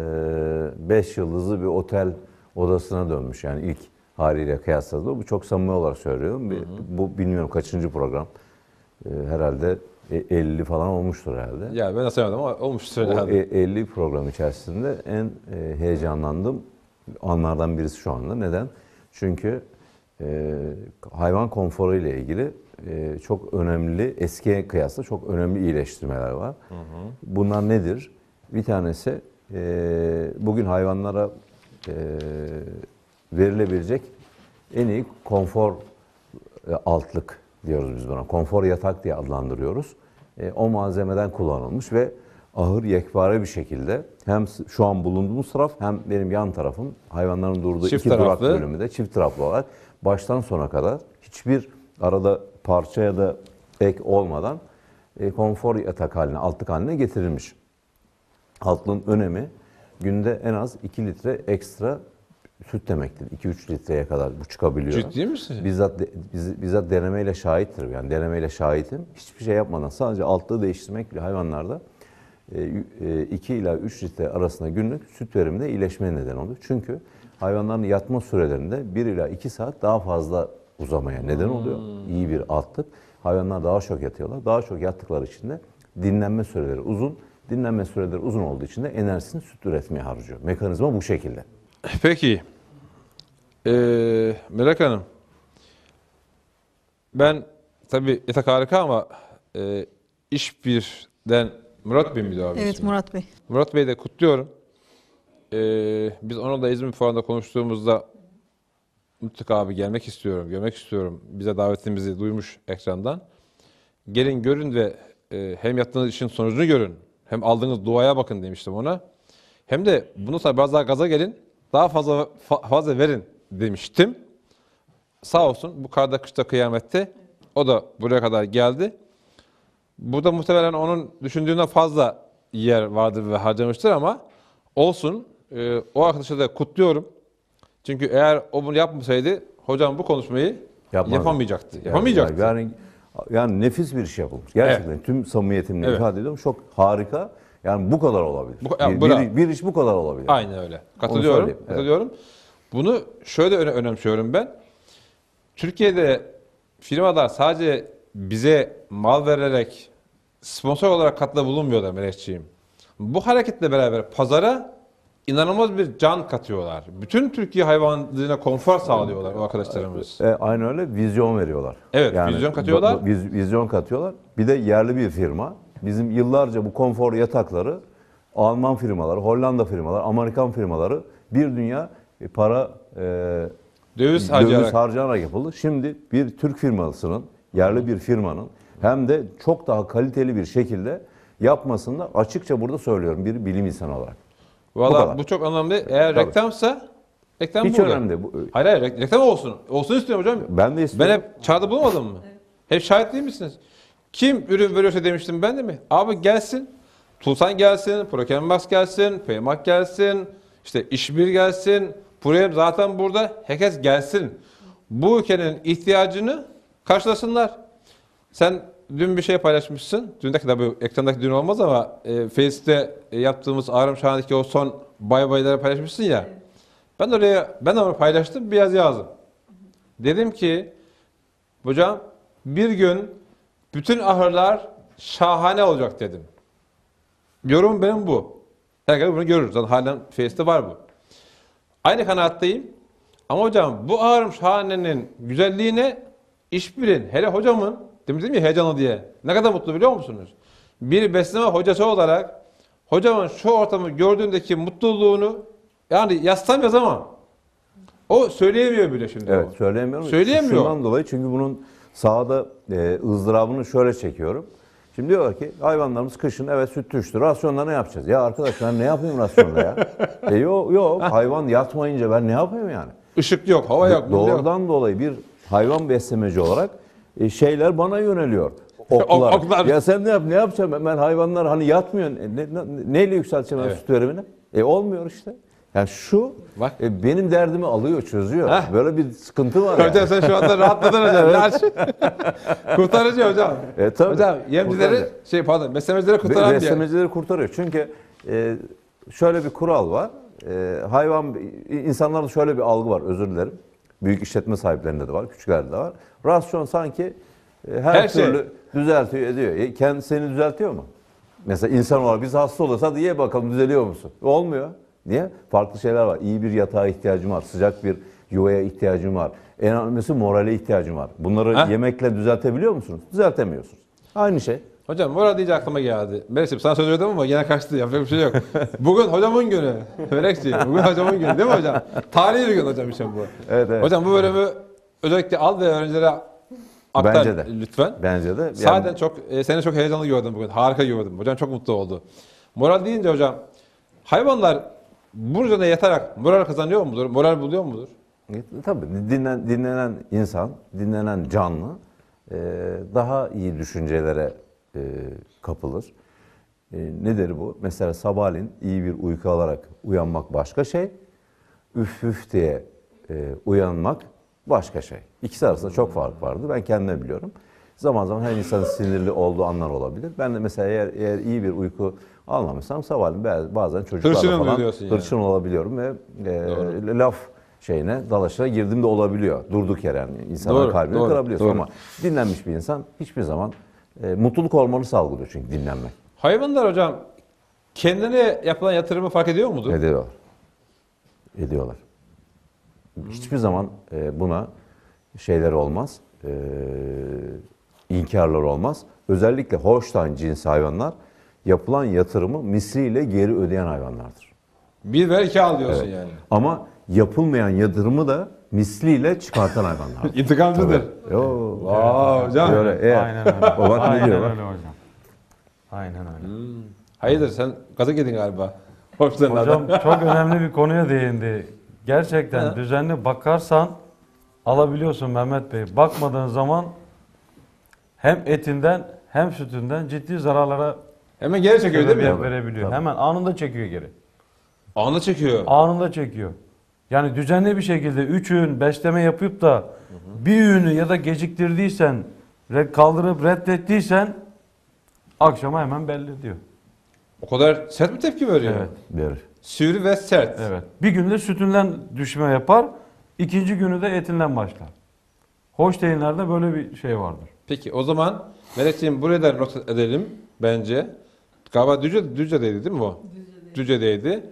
5 yıldızlı bir otel odasına dönmüş yani ilk haliyle kıyasladığında. Bu çok samimi olarak söylüyorum. Bu bilmiyorum kaçıncı program. Herhalde 50 falan olmuştur herhalde. Ya ben de saymadım ama olmuştur herhalde. 50 program içerisinde en heyecanlandığım anlardan birisi şu anda. Neden? Çünkü hayvan konforu ile ilgili çok önemli, eskiye kıyasla çok önemli iyileştirmeler var. Bunlar nedir? Bir tanesi bugün hayvanlara verilebilecek en iyi konfor altlık diyoruz biz buna. Konfor yatak diye adlandırıyoruz. O malzemeden kullanılmış ve ahır yekpare bir şekilde hem şu an bulunduğumuz taraf hem benim yan tarafım hayvanların durduğu Çift iki durak taraflı. bölümü de çift taraflı olarak baştan sona kadar hiçbir arada parça ya da ek olmadan konfor yatak haline, altlık haline getirilmiş. Altlığın önemi günde en az 2 litre ekstra süt demektir. 2-3 litreye kadar bu çıkabiliyor. Ciddi misin? Bizzat denemeyle şahittir. Yani denemeyle şahitim. Hiçbir şey yapmadan sadece altlığı değiştirmek bile hayvanlarda 2 ila 3 litre arasında günlük süt veriminde iyileşmeye neden oluyor. Çünkü hayvanların yatma sürelerinde 1 ila 2 saat daha fazla uzamaya neden oluyor. İyi bir altlık. Hayvanlar daha çok yatıyorlar. Daha çok yattıkları için de dinlenme süreleri uzun. Dinlenme süreleri uzun olduğu için de enerjisini süt üretmeye harcıyor. Mekanizma bu şekilde. Peki. Melek Hanım. Ben tabii yatak harika ama iş birden Murat Bey miydi abi? Evet ismi? Murat Bey. Murat Bey'i de kutluyorum. Biz onunla da İzmir Fuarı'nda konuştuğumuzda mutlaka abi gelmek istiyorum, görmek istiyorum. Bize davetimizi duymuş ekrandan. Gelin görün ve hem yaptığınız işin sonucunu görün. Hem aldığınız duaya bakın demiştim ona. Hem de bunu tabii biraz daha gaza gelin. Daha fazla verin demiştim. Sağ olsun bu karda kışta kıyamette o da buraya kadar geldi. Burada muhtemelen onun düşündüğünden fazla yer vardır ve harcamıştır ama olsun. O arkadaşı da kutluyorum. Çünkü eğer o bunu yapmasaydı hocam bu konuşmayı yapamayacaktı. Yapamayacaktı. Yani nefis bir iş yapılmış. Gerçekten Evet. tüm samimiyetimle Evet. ifade ediyorum. Çok harika. Yani bu kadar olabilir. Bir iş bu kadar olabilir. Aynen öyle. Katılıyorum. söyleyeyim, evet. Katılıyorum. Bunu şöyle önemsiyorum ben. Türkiye'de firmalar sadece bize mal vererek sponsor olarak katkıda bulunmuyorlar Melekçiğim. Bu hareketle beraber pazara inanılmaz bir can katıyorlar. Bütün Türkiye hayvancılığına konfor sağlıyorlar o arkadaşlarımız. Aynı öyle vizyon veriyorlar. Evet, vizyon katıyorlar. Vizyon katıyorlar. Bir de yerli bir firma. Bizim yıllarca bu konfor yatakları Alman firmaları, Hollanda firmaları, Amerikan firmaları bir dünya para döviz harcayarak yapıldı. Şimdi bir Türk firmasının, yerli bir firmanın hem de çok daha kaliteli bir şekilde yapmasını da açıkça burada söylüyorum bir bilim insanı olarak. Valla bu çok önemli. Eğer Tabii. reklamsa reklam hiç burada. önemli değil. Hayır reklam olsun. Olsun istiyorum hocam. Ben de istiyorum. Ben hep çağda bulamadım mı? Hep şahit değil misiniz? Kim ürün veriyorsa demiştim ben de mi? Abi gelsin. Tulsan gelsin, Prokenbas gelsin, Peymak gelsin, işte İşbir gelsin. Projem zaten burada. Herkes gelsin. Bu ülkenin ihtiyacını karşılasınlar. Sen dün bir şey paylaşmışsın. Dündeki tabii ekrandaki dün olmaz ama Face'te yaptığımız Ağrım Şahan'daki o son bayları paylaşmışsın ya. Ben de onu paylaştım, biraz yazdım. Dedim ki hocam bir gün bütün ahırlar şahane olacak dedim. Yorum benim bu. Herkes bunu görür. Zaten halen Face'te var bu. Aynı kanaatteyim. Ama hocam bu ağırmış hanenin güzelliğine iş bilin. Hele hocamın, dedim ya heyecanlı diye. Ne kadar mutlu biliyor musunuz? Bir besleme hocası olarak hocamın şu ortamı gördüğündeki mutluluğunu yani yazsam yazamam. O söyleyemiyor bile şimdi. Evet, o. söyleyemiyorum. Söyleyemiyor. Şundan dolayı çünkü bunun sahada ızdırabını şöyle çekiyorum. Şimdi diyorlar ki hayvanlarımız kışın evet süt düştü. Rasyonda ne yapacağız? Ya arkadaş ben ne yapayım rasyonda ya? Yok hayvan yatmayınca ben ne yapayım yani? Işık yok, hava yok. Doğrudan dolayı bir hayvan beslemeci olarak şeyler bana yöneliyor. Oklar. Oklar. Ya sen ne yapacaksın? Ben hayvanlar hani yatmıyor. Neyle yükselteceğim Evet. süt verimini? Olmuyor işte. Yani şu Bak. benim derdimi alıyor, çözüyor. Böyle bir sıkıntı var. Hocam sen şu anda rahatladın hocam. Kurtarıcı hocam. Tabii. Hocam yemcileri beslemecileri kurtaran diye. Beslemecileri kurtarıyor. Çünkü şöyle bir kural var. İnsanlarda şöyle bir algı var, özür dilerim. Büyük işletme sahiplerinde de var, küçüklerde de var. Rasyon sanki her türlü düzeltiyor, ediyor. Kendisini düzeltiyor mu? Mesela insan olarak biz hasta olursa hadi ye bakalım düzeliyor musun? Olmuyor. Niye? Farklı şeyler var. İyi bir yatağa ihtiyacım var. Sıcak bir yuvaya ihtiyacım var. En önemlisi morale ihtiyacım var. Bunları yemekle düzeltebiliyor musunuz? Düzeltemiyorsunuz. Aynı şey. Hocam moral deyince aklıma geldi. Melekciğim sana söz verdim ama yine kaçtı. Yapacak bir şey yok. Bugün hocamın günü. Melekciğim bugün hocamın günü değil mi hocam? Tarihi bir gün hocam için bu. Evet. Hocam bu bölümü özellikle al ve öğrencilere aktar Bence de. lütfen. Bence de. Zaten seni çok heyecanlı gördüm bugün. Harika gördüm. Hocam çok mutlu oldu. Moral deyince hocam hayvanlar bunun üzerine yatarak moral kazanıyor mudur? Moral buluyor mudur? Tabii dinlenen insan, dinlenen canlı daha iyi düşüncelere kapılır. Nedir bu? Mesela sabahleyin iyi bir uyku alarak uyanmak başka şey. Üf üf diye uyanmak başka şey. İkisi arasında çok fark vardır. Ben kendime biliyorum. Zaman zaman her insanın sinirli olduğu anlar olabilir. Ben de mesela eğer iyi bir uyku almamışsam sabahleyin bazen çocuklarla falan hırçın olabiliyorum ve laf dalaşına girdiğimde olabiliyor. Durduk yere yani insanın kalbini kırabiliyorsun ama dinlenmiş bir insan hiçbir zaman mutluluk hormonu salgılıyor çünkü dinlenmek. Hayvanlar hocam kendine yapılan yatırımı fark ediyor mudur? Ediyorlar. Hiçbir zaman buna şeyleri olmaz, inkarları olmaz. Özellikle Holstein cinsi hayvanlar yapılan yatırımı misliyle geri ödeyen hayvanlardır. Bir ver iki al diyorsun yani. Ama yapılmayan yatırımı da misliyle çıkartan hayvanlardır. İntikamcıdır. Hocam. Aynen öyle. Aynen öyle hocam. Aynen öyle. Hayırdır sen gazı yedin galiba. Hocam çok önemli bir konuya değindi. Gerçekten düzenli bakarsan alabiliyorsun Mehmet Bey. Bakmadığın zaman hem etinden hem sütünden ciddi zararlara hemen geri çekiyor değil mi? Verebiliyor. Hemen anında çekiyor geri. Anında çekiyor. Anında çekiyor. Yani düzenli bir şekilde 3 öğün besleme yapıp da bir öğünü ya da geciktirdiysen, kaldırıp reddettiysen akşama hemen belli diyor. O kadar sert mi tepki veriyor? Evet. Verir. Sivri ve sert. Evet. Bir günde sütünden düşme yapar, ikinci günü de etinden başlar. Holstein'lerde böyle bir şey vardır. Peki o zaman Melekciğim buraya da not edelim bence. Galiba Düzce'deydi değil mi bu? Düzce'deydi.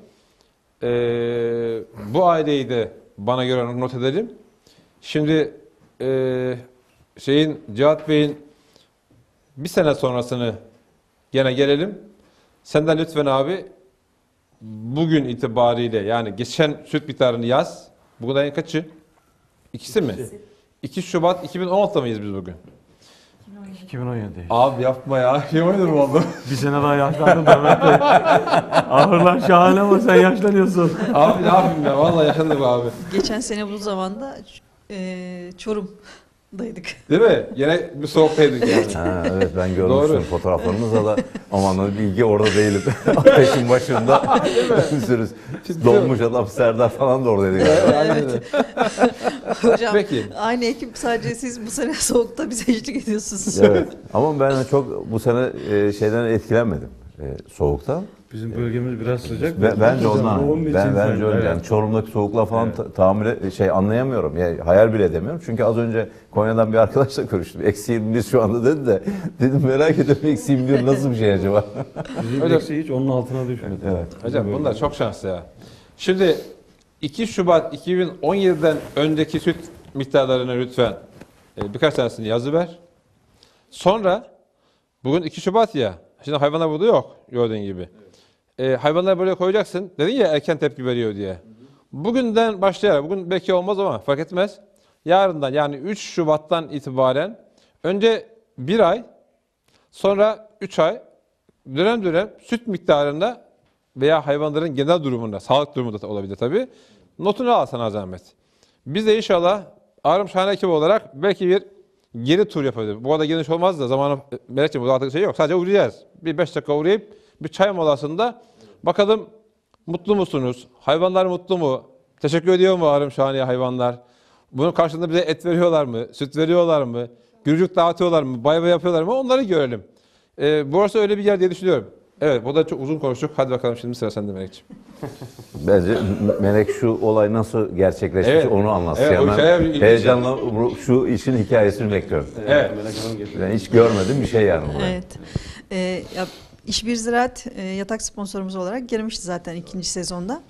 Bu aileyi de bana göre not edelim. Şimdi Cihat Bey'in bir sene sonrasını gene gelelim. Senden lütfen abi bugün itibariyle yani geçen süt miktarını yaz. Bugün ayın kaçı? İkisi mi? 2 Şubat 2016'da mıyız biz bugün? 2017. Abi yapma ya. 2017 mi oldu? Bir sene daha yaşlandım Mehmet Bey. Ağırlar şahane ama sen yaşlanıyorsun. Abi ne yapayım ya? Vallahi yaşlandım abi. Geçen sene bu zamanda Çorum'daydık. Değil mi? Yine bir soğuktaydık yani. Evet ben görmüştüm fotoğraflarınızda da aman bilgi orada değilim. Ateşin başında bir sürü donmuş adam Serdar falan da oradaydı galiba. Evet. Hocam Peki. aynı ekip sadece siz bu sene soğukta bize eşlik ediyorsunuz. Evet ama ben çok bu sene şeyden etkilenmedim soğuktan. Bizim bölgemiz biraz sıcak. Bence Onun ondan. için Bence öyle. evet. Yani Çorum'daki soğukla falan tahammül anlayamıyorum. Yani hayal bile edemiyorum. Çünkü az önce Konya'dan bir arkadaşla görüştüm. Eksi 21 şu anda dedi de dedim merak ediyorum eksi 21 nasıl bir şey acaba? Bizim eksi hiç onun altına düşmedi. Evet. Hocam bunlar çok şanslı ya. Şimdi 2 Şubat 2017'den önceki süt miktarlarını lütfen birkaç tanesini yazıver. Sonra bugün 2 Şubat ya. Şimdi hayvanlar burada yok gördüğün gibi. Hayvanları böyle koyacaksın. Dedin ya erken tepki veriyor diye. Bugünden başlayarak, bugün belki olmaz ama fark etmez. Yarından yani 3 Şubat'tan itibaren önce 1 ay, sonra 3 ay dönem dönem süt miktarında veya hayvanların genel durumunda, sağlık durumunda da olabilir tabii. Notunu al sana zahmet. Biz de inşallah Ağrım Şahane ekibi olarak belki bir geri tur yapabiliriz. Bu kadar geniş olmaz da zamanı Melekciğim burada artık şey yok. Sadece uğrayacağız. Bir 5 dakika uğrayıp bir çay molasında bakalım mutlu musunuz? Hayvanlar mutlu mu? Teşekkür ediyor mu Ağrım Şahane hayvanlar? Bunun karşılığında bize et veriyorlar mı? Süt veriyorlar mı? Gürcük dağıtıyorlar mı? Bay bay yapıyorlar mı? Onları görelim. Burası öyle bir yer diye düşünüyorum. Evet, bu da çok uzun konuştuk. Hadi bakalım şimdi sıra sende Melekciğim. Bence Melek şu olay nasıl gerçekleşmiş Evet. onu anlatsın. Evet, Yani o hikaye ben ilginç. heyecanla şu işin hikayesini bekliyorum. Evet. Ben hiç görmedim bir şey yani. Evet. İş1 Ziraat yatak sponsorumuz olarak girmişti zaten ikinci sezonda.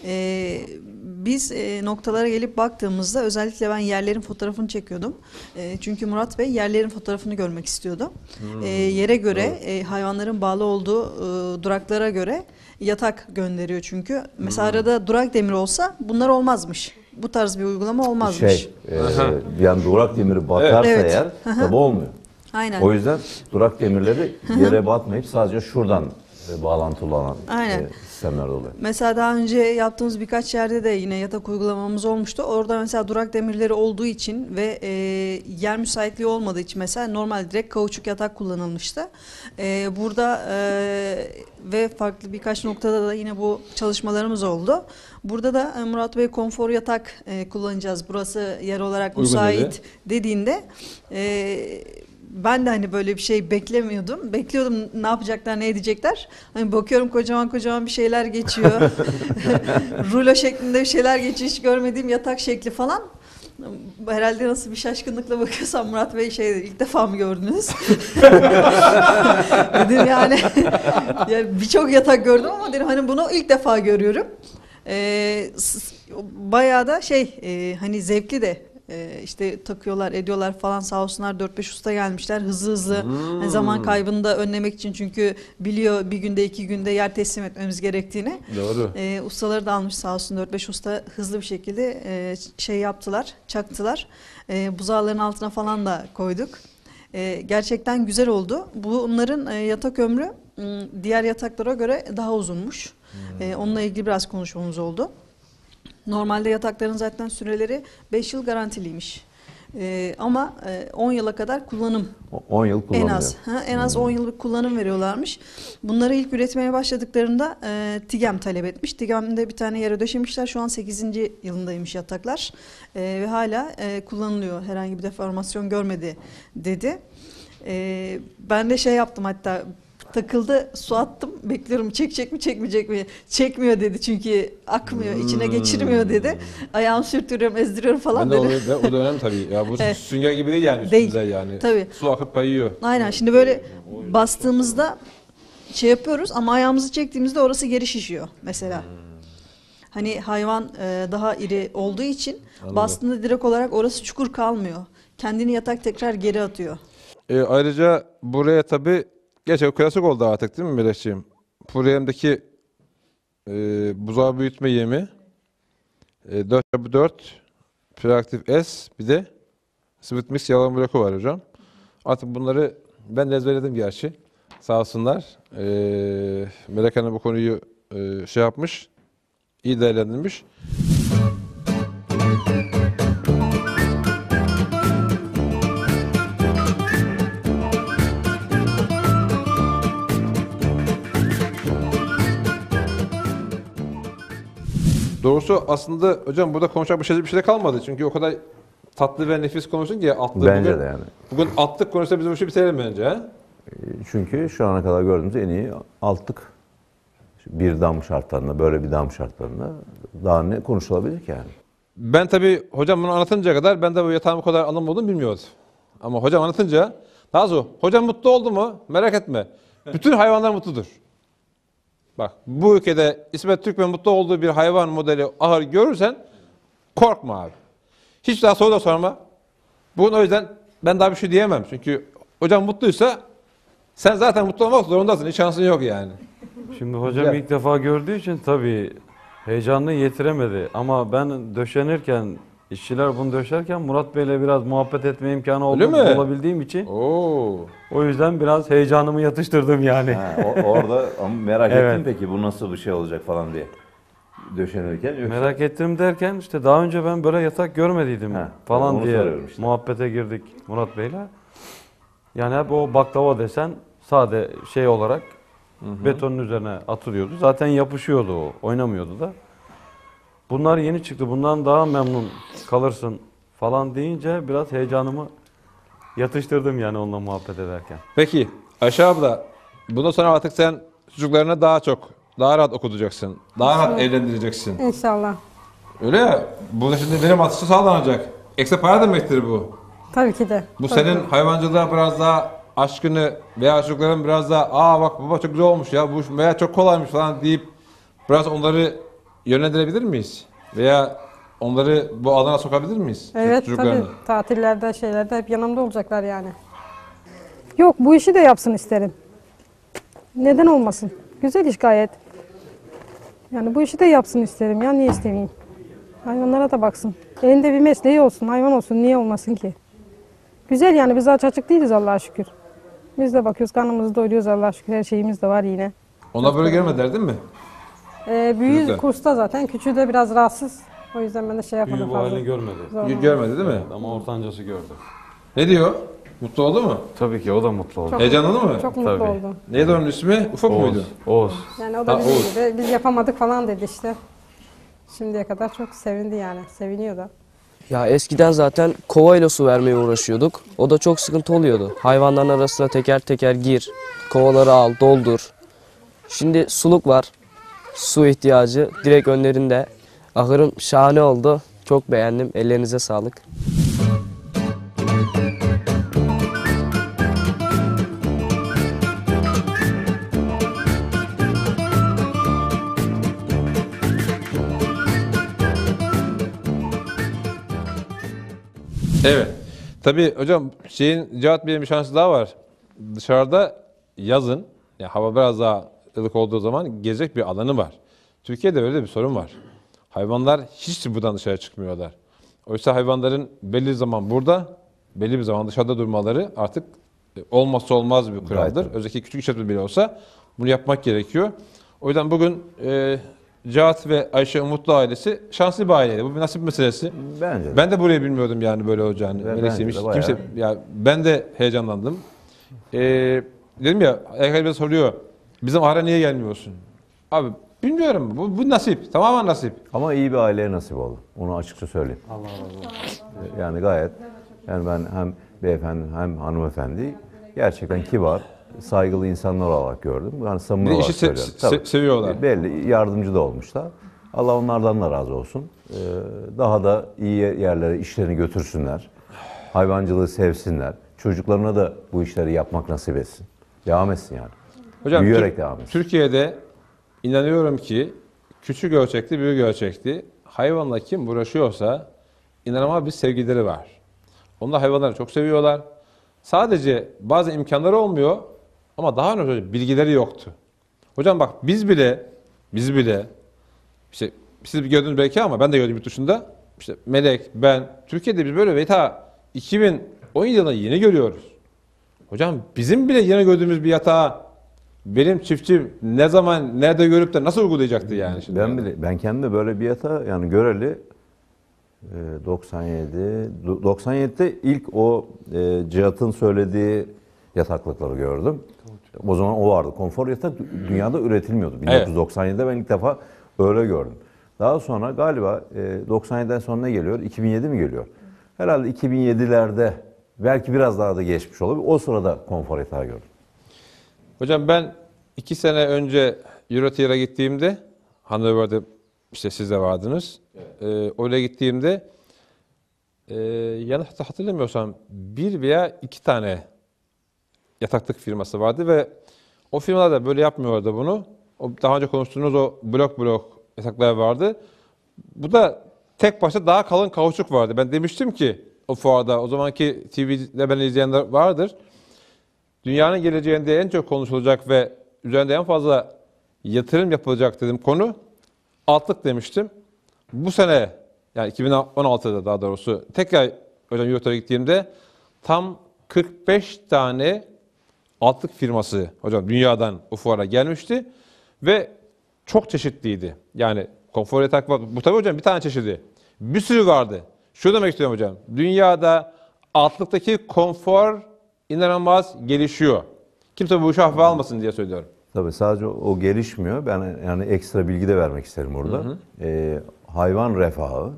Biz noktalara gelip baktığımızda özellikle ben yerlerin fotoğrafını çekiyordum. Çünkü Murat Bey yerlerin fotoğrafını görmek istiyordu. Yere göre hayvanların bağlı olduğu duraklara göre yatak gönderiyor çünkü. Mesela arada durak demiri olsa bunlar olmazmış. Bu tarz bir uygulama olmazmış. Yani durak demiri batarsa Evet. eğer tabi olmuyor. Aynen. O yüzden durak demirleri yere batmayıp sadece şuradan bağlantılı olan sistemler oluyor. Mesela daha önce yaptığımız birkaç yerde de yine yatak uygulamamız olmuştu. Orada mesela durak demirleri olduğu için ve yer müsaitliği olmadığı için mesela normal direkt kauçuk yatak kullanılmıştı. Burada ve farklı birkaç noktada da yine bu çalışmalarımız oldu. Burada da Murat Bey konfor yatak kullanacağız. Burası yer olarak müsait dediğinde ben de hani böyle bir şey beklemiyordum. Bekliyordum ne yapacaklar, ne edecekler. Hani bakıyorum kocaman kocaman bir şeyler geçiyor. Rulo şeklinde bir şeyler geçiyor. Hiç görmediğim yatak şekli falan. Herhalde nasıl bir şaşkınlıkla bakıyorsam Murat Bey şey dedi, ilk defa mı gördünüz? Dedim yani birçok yatak gördüm ama dedim hani bunu ilk defa görüyorum. Bayağı da hani zevkli de. İşte takıyorlar, ediyorlar falan sağ olsunlar 4-5 usta gelmişler hızlı hani zaman kaybını da önlemek için çünkü biliyor bir günde 2 günde yer teslim etmemiz gerektiğini. Doğru. Ustaları da almış sağ olsun 4-5 usta hızlı bir şekilde yaptılar, çaktılar. Buzağların altına falan da koyduk. Gerçekten güzel oldu. Bunların yatak ömrü diğer yataklara göre daha uzunmuş. Onunla ilgili biraz konuşmamız oldu. Normalde yatakların zaten süreleri 5 yıl garantiliymiş. Ama 10 yıla kadar kullanım. 10 yıl kullanılıyor. En az 10 yıllık kullanım veriyorlarmış. Bunları ilk üretmeye başladıklarında TİGEM talep etmiş. TİGEM'de bir tane yere döşemişler. Şu an 8. yılındaymış yataklar. Ve hala kullanılıyor. Herhangi bir deformasyon görmedi dedi. Ben de yaptım hatta takıldı su attım bekliyorum çekecek mi çekmeyecek mi çekmiyor dedi çünkü akmıyor içine geçirmiyor dedi ayağımı sürtüyorum ezdiriyorum falan ben de dedi. O dönem tabii ya bu sünger gibi değil yani üstümüze yani tabii. Su akıp kayıyor. Aynen şimdi böyle bastığımızda yapıyoruz ama ayağımızı çektiğimizde orası geri şişiyor mesela. Hani hayvan daha iri olduğu için bastığında direkt olarak orası çukur kalmıyor. Kendini yatak tekrar geri atıyor. Ayrıca buraya tabii gerçekten klasik oldu artık değil mi Melekciğim? Furyem'deki buzağı büyütme yemi 4x4 Proactive S bir de Sweet Mix yalan bloku var hocam. Artık bunları ben de ezberledim gerçi. Sağ olsunlar. Melek Hanım bu konuyu yapmış. İyi değerlendirmiş. Doğrusu aslında hocam burada konuşacak bir şey de kalmadı. Çünkü o kadar tatlı ve nefis konuştun ki atlı. Bence bugün, de yani. Bugün atlık konuşsa biz bu işi bitirelim bence. He? Çünkü şu ana kadar gördüğümüz en iyi altlık bir dam şartlarında, böyle bir dam şartlarında daha ne konuşulabilir ki yani? Ben tabii hocam bunu anlatıncaya kadar ben de bu yatağın bu kadar anlamlı olduğunu bilmiyordum. Ama hocam anlatınca, daha sonra hocam mutlu oldu mu? Merak etme. Bütün hayvanlar mutludur. Bak bu ülkede İsmet Türkmen mutlu olduğu bir hayvan modeli ahır görürsen korkma abi. Hiç daha soru da sorma. Bugün o yüzden ben daha bir şey diyemem. Çünkü hocam mutluysa sen zaten mutlu olmak zorundasın. Hiç şansın yok yani. Şimdi hocam Güzel. ilk defa gördüğü için tabii heyecanını yetiremedi. Ama ben döşenirken, işçiler bunu döşerken Murat Bey'le biraz muhabbet etme imkanı olabildiğim için o yüzden biraz heyecanımı yatıştırdım yani. Orada ama merak Evet. ettim peki bu nasıl bir şey olacak falan diye döşenirken. Yoksa... Merak ettim derken işte daha önce ben böyle yatak görmediydim falan onu diye soruyorum işte. muhabbete girdik Murat Bey'le. Yani hep o baklava desen sade şey olarak betonun üzerine atılıyordu. Zaten yapışıyordu o, oynamıyordu da. Bunlar yeni çıktı, bundan daha memnun kalırsın falan deyince biraz heyecanımı yatıştırdım yani onunla muhabbet ederken. Peki Ayşe abla, bundan sonra artık sen çocuklarına daha rahat okutacaksın. Daha rahat evlendireceksin. İnşallah. Öyle ya, bu şimdi verim artışı sağlanacak. Ekstra para demektir bu. Tabii ki de. Bu Tabii. senin hayvancılığa biraz daha aşkını veya çocukların biraz daha bak baba çok güzel olmuş ya bu veya çok kolaymış falan deyip biraz onları yönlendirebilir miyiz? Veya onları bu alana sokabilir miyiz? Evet Çocuklarını. tabii. Tatillerde, şeylerde hep yanımda olacaklar yani. Yok, bu işi de yapsın isterim. Neden olmasın? Güzel iş gayet. Yani bu işi de yapsın isterim. Ya niye istemeyeyim? Hayvanlara da baksın. Elinde bir mesleği olsun, hayvan olsun. Niye olmasın ki? Güzel yani, biz aç açık değiliz Allah'a şükür. Biz de bakıyoruz, karnımızı doyuruyoruz Allah'a şükür. Her şeyimiz de var yine. Onlar böyle gelmediler değil mi? Büyüğü Çocuklar. kursta zaten. Küçüğü de biraz rahatsız. O yüzden ben de şey yapmadım Büyüğü bu fazla. halini görmedi. Zor. Görmedi değil mi? Ama ortancası gördü. Ne diyor? Mutlu oldu mu? Tabii ki o da mutlu oldu. Çok- Heyecanlandı mı? Çok mutlu Tabii. oldu. Neydi onun ismi? Ufak muydu? Oğuz. Yani o da Ha, bizim Oğuz. gibi. Biz yapamadık falan dedi işte. Şimdiye kadar çok sevindi yani. Seviniyor da. Ya eskiden zaten kovayla su vermeye uğraşıyorduk. O da çok sıkıntı oluyordu. Hayvanların arasına teker teker gir, kovaları al, doldur. Şimdi suluk var. Su ihtiyacı direkt önlerinde. Ahırım şahane oldu. Çok beğendim. Ellerinize sağlık. Evet. Tabii hocam Cihat Bey'in bir şansı daha var. Dışarıda yazın, yani hava biraz daha ılık olduğu zaman gezecek bir alanı var. Türkiye'de böyle bir sorun var. Hayvanlar hiç buradan dışarı çıkmıyorlar. Oysa hayvanların belli bir zaman burada, belli bir zaman dışarıda durmaları artık olmazsa olmaz bir kuraldır. Özellikle küçük işletme bile olsa bunu yapmak gerekiyor. O yüzden bugün Cihat ve Ayşe Umutlu ailesi şanslı bir aileydi. Bu bir nasip meselesi. Bence de. Ben de burayı bilmiyordum yani böyle olacağını. Bence Meleksiymiş. de bayağı. Kimse ya ben de heyecanlandım. Dedim ya, herkes soruyor. Bizim ahıra niye gelmiyorsun? Abi bilmiyorum. Bu nasip. Tamamen nasip. Ama iyi bir aileye nasip oldu. Onu açıkça söyleyeyim. Allah razı olsun. Yani gayet, yani ben hem beyefendi hem hanımefendi gerçekten kibar, saygılı insanlar olarak gördüm. Yani samimi Bir de olarak işi söylüyorum. Tabii. seviyorlar. Belli, yardımcı da olmuşlar. Allah onlardan da razı olsun. Daha da iyi yerlere işlerini götürsünler. Hayvancılığı sevsinler. Çocuklarına da bu işleri yapmak nasip etsin. Devam etsin yani. Hocam Büyüyerek devam etsin. Türkiye'de inanıyorum ki küçük ölçekli, büyük ölçekli hayvanla kim uğraşıyorsa inanılmaz bir sevgileri var. Onlar hayvanları çok seviyorlar. Sadece bazı imkanları olmuyor ama daha önemli bilgileri yoktu. Hocam bak biz bile işte siz bir gördünüz belki ama ben de gördüm yurt dışında. İşte Melek, ben, Türkiye'de biz böyle ta 2010 yılında yeni görüyoruz. Hocam bizim bile yeni gördüğümüz bir yatağı benim çiftçim ne zaman, nerede görüp de nasıl uygulayacaktı yani şimdi? Ben kendim de böyle bir yatağı yani göreli 97'de ilk o Cihat'ın söylediği yataklıkları gördüm. O zaman o vardı. Konfor yatak dünyada üretilmiyordu. 1997'de ben ilk defa öyle gördüm. Daha sonra galiba 97'den sonra ne geliyor? 2007 mi geliyor? Herhalde 2007'lerde belki biraz daha da geçmiş olabilir. O sırada konfor yatağı gördüm. Hocam ben 2 sene önce Eurotire'a gittiğimde, Hannover'de işte siz de vardınız. Oraya gittiğimde yanlış hatırlamıyorsam bir veya iki tane yataklık firması vardı ve o firmalar da böyle yapmıyorlardı bunu. O daha önce konuştuğunuz o blok yataklar vardı. Bu da tek başta daha kalın kauçuk vardı. Ben demiştim ki o fuarda, o zamanki TV'de beni izleyenler vardır. Dünyanın geleceğinde en çok konuşulacak ve üzerinde en fazla yatırım yapılacak dedim konu altlık demiştim. Bu sene yani 2016'da daha doğrusu tekrar hocam Eurotour'a gittiğimde tam 45 tane altlık firması hocam dünyadan o fuara gelmişti ve çok çeşitliydi. Yani konfor yatak var. Bu tabii hocam bir tane çeşidi. Bir sürü vardı. Şu demek istiyorum hocam. Dünyada altlıktaki konfor inanılmaz gelişiyor. Kimse bu işi hafife almasın diye söylüyorum. Tabii sadece o gelişmiyor. Ben yani ekstra bilgi de vermek isterim orada. Hayvan refahı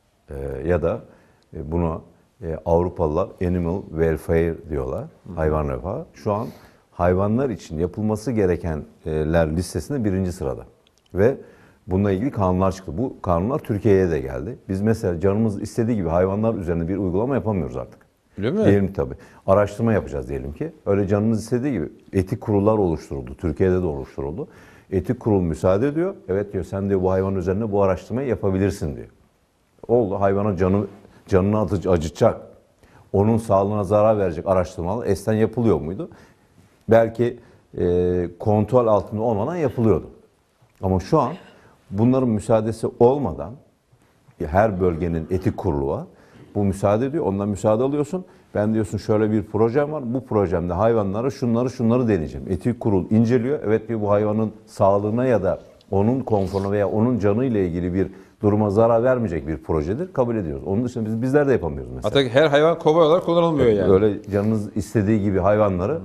ya da buna Avrupalılar animal welfare diyorlar. Hayvan refahı. Şu an hayvanlar için yapılması gerekenler listesinde 1. sırada. Ve bununla ilgili kanunlar çıktı. Bu kanunlar Türkiye'ye de geldi. Biz mesela canımız istediği gibi hayvanlar üzerinde bir uygulama yapamıyoruz artık. Öyle mi? Diyelim tabii. Araştırma yapacağız diyelim ki. Öyle canınız istediği gibi etik kurullar oluşturuldu. Türkiye'de de oluşturuldu. Etik kurul müsaade ediyor. Evet diyor sen diyor bu hayvan üzerine bu araştırmayı yapabilirsin diyor. Oldu hayvana canını acıtacak. Onun sağlığına zarar verecek araştırmalar eskiden yapılıyor muydu? Belki kontrol altında olmadan yapılıyordu. Ama şu an bunların müsaadesi olmadan her bölgenin etik kurulu var. Bu müsaade ediyor. Ondan müsaade alıyorsun. Ben diyorsun şöyle bir projem var. Bu projemde hayvanlara şunları deneyeceğim. Etik kurul inceliyor. Evet diyor bu hayvanın sağlığına ya da onun konforuna veya onun canı ile ilgili bir duruma zarar vermeyecek bir projedir. Kabul ediyoruz. Onun dışında bizler de yapamıyoruz mesela. Hatta her hayvan kobay olarak kullanılmıyor yani. Öyle canınız istediği gibi hayvanları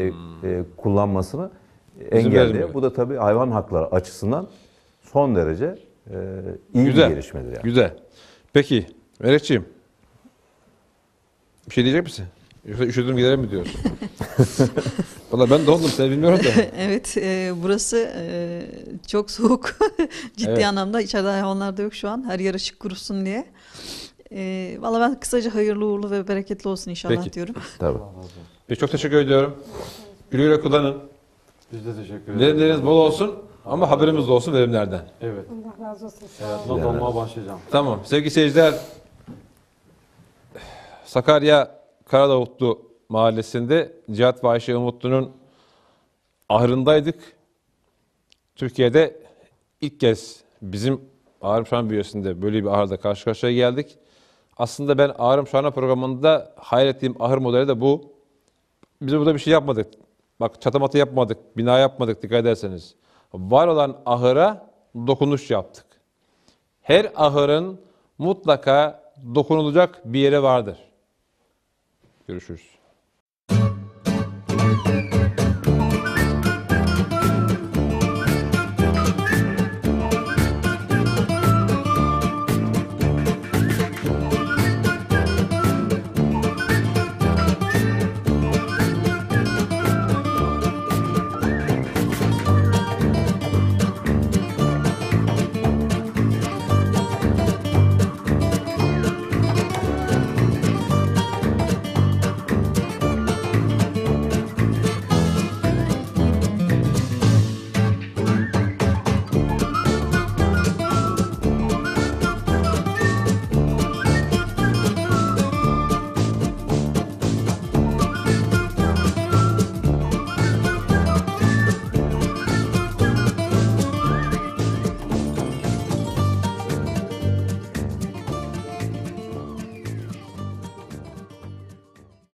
kullanmasını engelliyor. Bu da tabii hayvan hakları açısından son derece iyi bir gelişmedir yani. Güzel. Peki Melekciğim bir şey diyecek misin? Yoksa üşüdüm gidelim mi diyorsun? Valla ben dondum seni bilmiyorum da. Evet burası çok soğuk. Ciddi Evet. anlamda içeride hayvanlar da yok şu an. Her yer ışık kurusun diye. Valla ben kısaca hayırlı uğurlu ve bereketli olsun inşallah Peki. diyorum. Tabii. Peki, çok teşekkür ediyorum. Güle güle kullanın. Biz de teşekkür ederiz. Verimleriniz bol olsun ama haberimiz de olsun verimlerden. Evet. Allah razı olsun. Evet, not almaya başlayacağım. Tamam. Sevgili seyirciler, Sakarya Karadavutlu mahallesinde Cihat ve Ayşe Umutlu'nun ahırındaydık. Türkiye'de ilk kez bizim Ağrım Şahan bünyesinde böyle bir ahırda karşı karşıya geldik. Aslında ben Ağrım Şahan programında hayal ettiğim ahır modeli de bu. Biz burada bir şey yapmadık. Bak çatamatı yapmadık, bina yapmadık dikkat ederseniz. Var olan ahıra dokunuş yaptık. Her ahırın mutlaka dokunulacak bir yeri vardır. Görüşürüz.